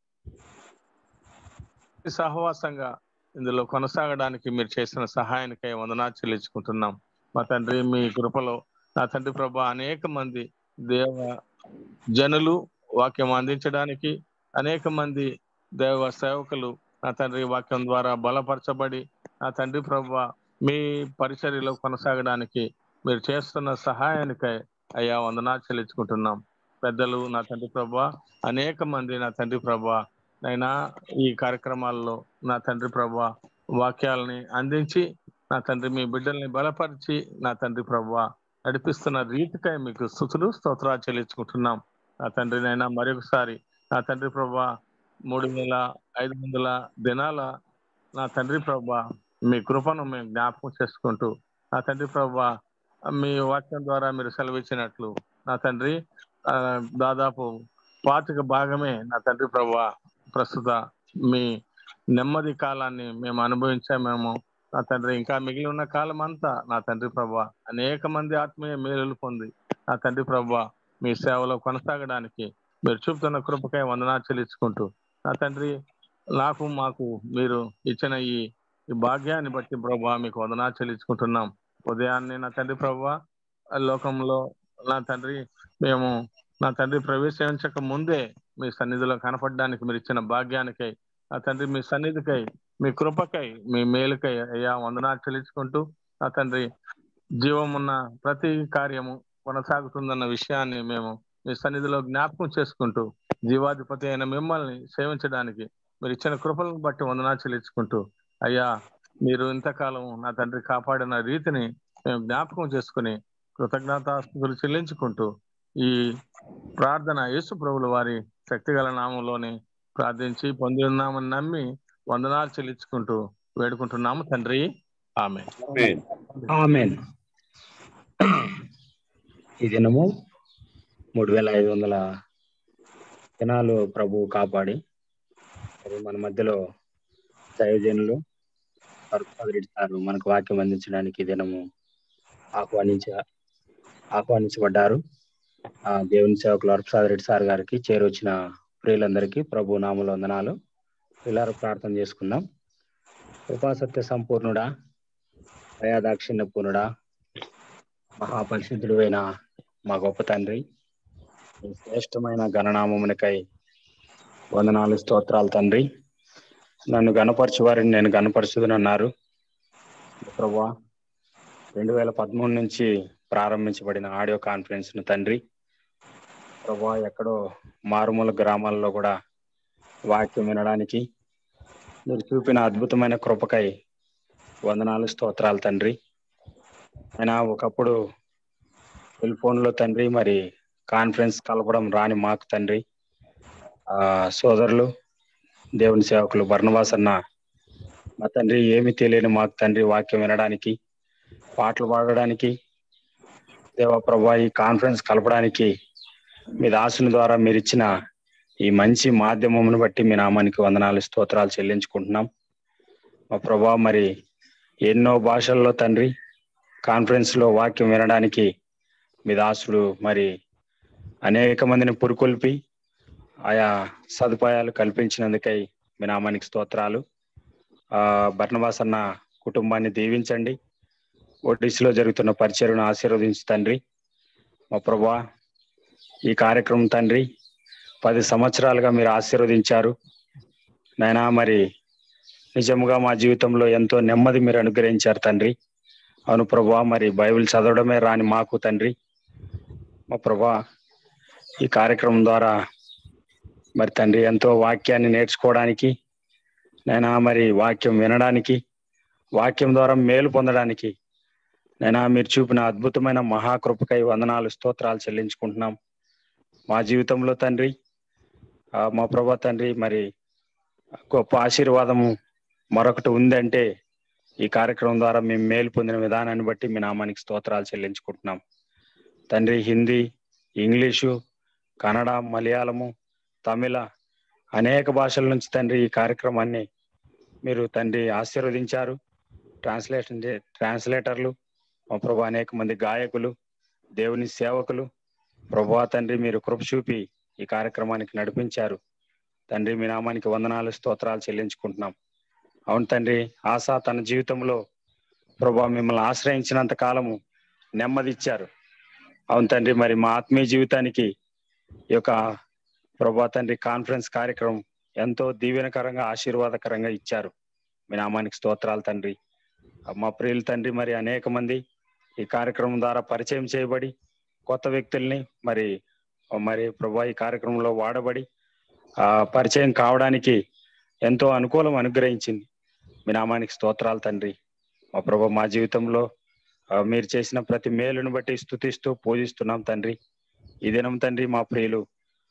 సహవాసంగా ఇందులో కొనసాగడానికి మీరు చేసిన సహాయానికై వందనాలు చెల్లించుకుంటున్నాం. మా తండ్రి మీ కృపలో నా తండ్రి ప్రభా అనేక మంది దేవ జనులు వాక్యం అందించడానికి, అనేక మంది దేవ సేవకులు నా తండ్రి వాక్యం ద్వారా బలపరచబడి నా తండ్రి ప్రభా మీ పరిచర్యలో కొనసాగడానికి మీరు చేస్తున్న సహాయానికై అయ్యా వందనాలు చెల్లించుకుంటున్నాం. పెద్దలు నా తండ్రి ప్రభా అనేక మంది నా తండ్రి ప్రభా నైనా ఈ కార్యక్రమాల్లో నా తండ్రి ప్రభా వాక్యాలని అందించి నా తండ్రి మీ బిడ్డల్ని బలపరిచి నా తండ్రి ప్రభా నడిపిస్తున్న రీతికై మీకు స్తుతులు స్తోత్రాలు చెల్లించుకుంటున్నాం. నా తండ్రి నైనా మరొకసారి నా తండ్రి ప్రభా 3500 దినాల నా తండ్రి ప్రభా మీ కృపను మేము జ్ఞాపకం చేసుకుంటూ నా తండ్రి ప్రభా మీ వాక్యం ద్వారా మీరు సెలవిచ్చినట్లు నా తండ్రి దాదాపు 25 భాగమే నా తండ్రి ప్రభా ప్రస్తుత మీ నెమ్మది కాలాన్ని మేము అనుభవించామేమో నా తండ్రి. ఇంకా మిగిలి ఉన్న కాలం అంతా నా తండ్రి ప్రభా అనేక మంది ఆత్మీయ మేలులు పొంది నా తండ్రి ప్రభా మీ సేవలో కొనసాగడానికి మీరు చూపుతున్న కృపకై వందనాలు చెల్లించుకుంటూ నా తండ్రి మాకు మీరు ఇచ్చిన ఈ భాగ్యాన్ని బట్టి ప్రభా మీకు వందనాలు చెల్లించుకుంటున్నాం. ఉదయాన్నే నా తండ్రి ప్రభా లోకంలో నా తండ్రి మేము నా తండ్రి ప్రవేశించక ముందే మీ సన్నిధిలో కనపడడానికి మీరు ఇచ్చిన భాగ్యానికై నా తండ్రి మీ సన్నిధికై మీ కృపకై మీ మేలుకై అయ్యా వందనాలు చెల్లించుకుంటూ నా తండ్రి జీవమున్న ప్రతి కార్యము కొనసాగుతుందన్న విషయాన్ని మేము మీ సన్నిధిలో జ్ఞాపకం చేసుకుంటూ జీవాధిపతి అయిన మిమ్మల్ని సేవించడానికి మీరు ఇచ్చిన కృపలను బట్టి వందనాలు చెల్లించుకుంటూ అయ్యా మీరు ఇంతకాలం నా తండ్రి కాపాడిన రీతిని మేము జ్ఞాపకం చేసుకుని కృతజ్ఞతాస్తుతులు చెల్లించుకుంటూ ఈ ప్రార్థన యేసు ప్రభుల వారి శక్తిగల నామంలోనే ప్రార్థించి పొంది ఉన్నామని నమ్మి వందనాలు చెల్లించుకుంటూ వేడుకుంటున్నాము తండ్రి. ఆమేన్. ఆమేన్. ఈ దినము 3500 దినాలు ప్రభు కాపాడి మరి మన మధ్యలో దైవజనులు రెడ్డి సార్ మనకు వాక్యం అందించడానికి ఈ దినము ఆహ్వానించబడ్డారు. దేవుని సేవకులు రెడ్డి సార్ గారికి చేరొచ్చిన ప్రియులందరికీ ప్రభు నామముల వందనాలు. పిల్లలు ప్రార్థన చేసుకుందాం. కృపాసత్య సంపూర్ణుడా, దయాదాక్షిణ్య పూర్ణుడా, మహాపరిశుద్ధుడు అయిన మా గొప్ప తండ్రి, శ్రేష్టమైన గణనామమునికై వందనాలు స్తోత్రాలు తండ్రి. నన్ను గణపరచు వారిని నేను గణపరచుదునన్నారు ప్రభువా. 2013 నుంచి ప్రారంభించబడిన ఆడియో కాన్ఫరెన్స్ ను తండ్రి ప్రభువా, ఎక్కడో మారుమూల గ్రామాల్లో కూడా వాక్యం వినడానికి మీరు చూపిన అద్భుతమైన కృపకై వందనాలు స్తోత్రాలు తండ్రి. అయినా ఒకప్పుడు సెల్ ఫోన్లో తండ్రి మరి కాన్ఫరెన్స్ కలపడం రాని మాకు తండ్రి సోదరులు దేవుని సేవకులు బర్నబాస్ అన్న మా తండ్రి ఏమి తెలియని మాకు తండ్రి వాక్యం వినడానికి, పాటలు పాడడానికి, దేవా ప్రభా ఈ కాన్ఫరెన్స్ కలపడానికి మీ దాసుని ద్వారా మీరు ఇచ్చిన ఈ మంచి మాధ్యమమును బట్టి మీ నామానికి వందనాలు స్తోత్రాలు చెల్లించుకుంటున్నాం మా ప్రభా. మరి ఎన్నో భాషల్లో తండ్రి కాన్ఫరెన్స్ లో వాక్యం వినడానికి మీ దాసుడు మరి అనేక మందిని పురుకొల్పి ఆయా సదుపాయాలు కల్పించినందుకై మీ నామానికి స్తోత్రాలు. బర్నబాస్ అన్న కుటుంబాన్ని దీవించండి. ఒడిస్లో జరుగుతున్న పరిచర్యను ఆశీర్వదించు తండ్రి మా ప్రభా. ఈ కార్యక్రమం తండ్రి 10 సంవత్సరాలుగా మీరు ఆశీర్వదించారు నాయనా. మరి నిజముగా మా జీవితంలో ఎంతో నెమ్మది మీరు అనుగ్రహించారు తండ్రి. అవును ప్రభా, మరి బైబిల్ చదవడమే రాని మాకు తండ్రి మా ప్రభా ఈ కార్యక్రమం ద్వారా మరి తండ్రి ఎంతో వాక్యాన్ని నేర్చుకోవడానికి నైనా, మరి వాక్యం వినడానికి, వాక్యం ద్వారా మేలు పొందడానికి నైనా మీరు చూపిన అద్భుతమైన మహాకృపకై వందనాలు స్తోత్రాలు చెల్లించుకుంటున్నాం మా జీవితంలో తండ్రి. మా ప్రభా తండ్రి మరి గొప్ప ఆశీర్వాదము మరొకటి ఉందంటే ఈ కార్యక్రమం ద్వారా మేము మేలు పొందిన విధానాన్ని బట్టి మీ నామానికి స్తోత్రాలు చెల్లించుకుంటున్నాం తండ్రి. హిందీ, ఇంగ్లీషు, కన్నడ, మలయాళము, తమిళ అనేక భాషల నుంచి తండ్రి ఈ కార్యక్రమాన్ని మీరు తండ్రి ఆశీర్వదించారు. ట్రాన్స్లేటర్లు మా ప్రభా, అనేక మంది గాయకులు, దేవుని సేవకులు ప్రభా తండ్రి మీరు కృప చూపి ఈ కార్యక్రమానికి నడిపించారు తండ్రి. మీ నామానికి వందనాలు స్తోత్రాలు చెల్లించుకుంటున్నాం. అవును తండ్రి, ఆశా తన జీవితంలో ప్రభా మిమ్మల్ని ఆశ్రయించినంత కాలము నెమ్మది ఇచ్చారు. అవును తండ్రి, మరి మా ఆత్మీయ జీవితానికి ఈ యొక్క ప్రభా తండ్రి కాన్ఫరెన్స్ కార్యక్రమం ఎంతో దీవెనకరంగా ఆశీర్వాదకరంగా ఇచ్చారు. మీ నామానికి స్తోత్రాలు తండ్రి. మా ప్రియులు తండ్రి మరి అనేక మంది ఈ కార్యక్రమం ద్వారా పరిచయం చేయబడి కొత్త వ్యక్తుల్ని మరి ప్రభా ఈ కార్యక్రమంలో వాడబడి పరిచయం కావడానికి ఎంతో అనుకూలం అనుగ్రహించింది. మీ నామానికి స్తోత్రాలు తండ్రి. మా ప్రభా మా జీవితంలో మీరు చేసిన ప్రతి మేలును బట్టి స్తుతిస్తూ పూజిస్తున్నాం తండ్రి. ఈ దినం తండ్రి మా ప్రియులు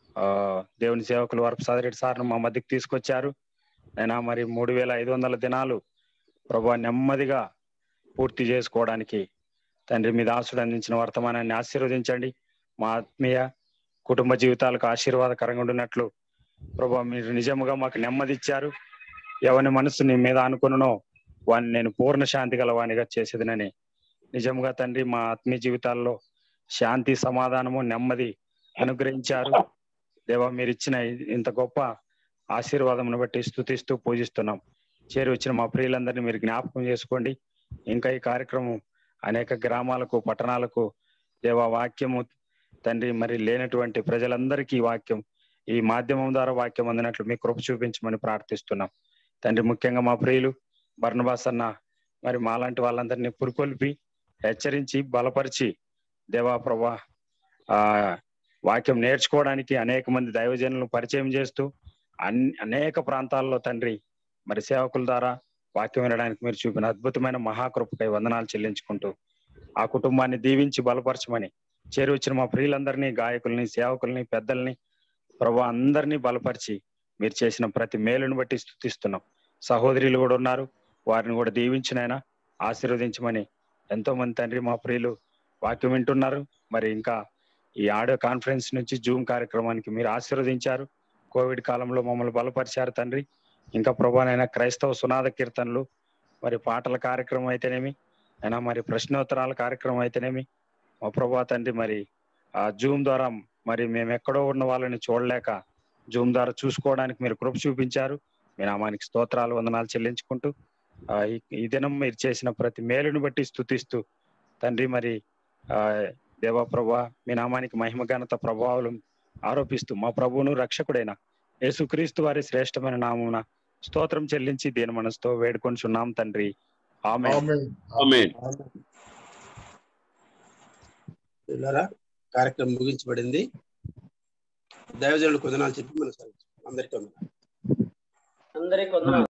దేవుని సేవకులు రెడ్డి సార్ను మా మధ్యకి తీసుకొచ్చారు అయినా. మరి 3500 దినాలు ప్రభా నెమ్మదిగా పూర్తి చేసుకోవడానికి తండ్రి మీ దాసుడు అందించిన వర్తమానాన్ని ఆశీర్వదించండి. మా ఆత్మీయ కుటుంబ జీవితాలకు ఆశీర్వాదకరంగా ఉండినట్లు ప్రభా మీరు నిజముగా మాకు నెమ్మది ఇచ్చారు. ఎవరి మనసు నీ మీద అనుకున్ననో వాడిని నేను పూర్ణ శాంతి గలవానిగా చేసేదినని నిజముగా తండ్రి మా ఆత్మీయ జీవితాల్లో శాంతి, సమాధానము, నెమ్మది అనుగ్రహించారు. దేవా మీరు ఇచ్చిన ఇంత గొప్ప ఆశీర్వాదమును బట్టి స్తుతిస్తూ పూజిస్తున్నాం. చేరి వచ్చిన మా ప్రియులందరినీ మీరు జ్ఞాపకం చేసుకోండి. ఇంకా ఈ కార్యక్రమం అనేక గ్రామాలకు, పట్టణాలకు దేవా వాక్యము తండ్రి మరి లేనటువంటి ప్రజలందరికీ ఈ వాక్యం ఈ మాధ్యమం ద్వారా వాక్యం అందినట్లు మీ కృప చూపించమని ప్రార్థిస్తున్నాం తండ్రి. ముఖ్యంగా మా ప్రియులు బర్నబాస్ అన్న మరి మాలాంటి వాళ్ళందరినీ పురుకొల్పి హెచ్చరించి బలపరిచి దేవా ప్రభా వాక్యం నేర్చుకోవడానికి అనేక మంది దైవజనులను పరిచయం చేస్తూ అనేక ప్రాంతాల్లో తండ్రి మరి సేవకుల ద్వారా వాక్యం వినడానికి మీరు చూపిన అద్భుతమైన మహాకృపకై వందనాలు చెల్లించుకుంటూ ఆ కుటుంబాన్ని దీవించి బలపరచమని చేరువచ్చిన మా ప్రియులందరినీ గాయకుల్ని సేవకుల్ని పెద్దల్ని ప్రభా అందరినీ బలపరిచి మీరు చేసిన ప్రతి మేలును బట్టి స్తుతిస్తున్నాం. సహోదరులు కూడా ఉన్నారు, వారిని కూడా దీవించినైనా ఆశీర్వదించమని ఎంతో మంది తండ్రి మా ప్రియులు వాక్యం వింటున్నారు. మరి ఇంకా ఈ ఆడియో కాన్ఫరెన్స్ నుంచి జూమ్ కార్యక్రమానికి మీరు ఆశీర్వదించారు. కోవిడ్ కాలంలో మమ్మల్ని బలపరిచారు తండ్రి. ఇంకా ప్రభానైనా క్రైస్తవ సునాద కీర్తనలు మరి పాటల కార్యక్రమం అయితేనేమి అయినా మరి ప్రశ్నోత్తరాల కార్యక్రమం అయితేనేమి మా ప్రభా తండ్రి మరి ఆ జూమ్ ద్వారా మరి మేము ఎక్కడో ఉన్న వాళ్ళని చూడలేక జూమ్ ద్వారా చూసుకోవడానికి మీరు కృప చూపించారు. మీ నామానికి స్తోత్రాలు వందనాలు చెల్లించుకుంటూ ఈ దినం మీరు చేసిన ప్రతి మేలును బట్టి స్తుతిస్తూ తండ్రి మరి దేవా ప్రభా మీ నామానికి మహిమ ఘనత ప్రభావాలు ఆరోపిస్తూ మా ప్రభువును రక్షకుడైన యేసుక్రీస్తు వారి శ్రేష్టమైన నామమున స్తోత్రం చెల్లించి దీని మనసుతో వేడుకొనిచున్నాం తండ్రి. ఆమేన్. కార్యక్రమం ముగించబడింది. దైవజనులు కొందనాలు చెప్పి మనం అందరికీ వందనాలు.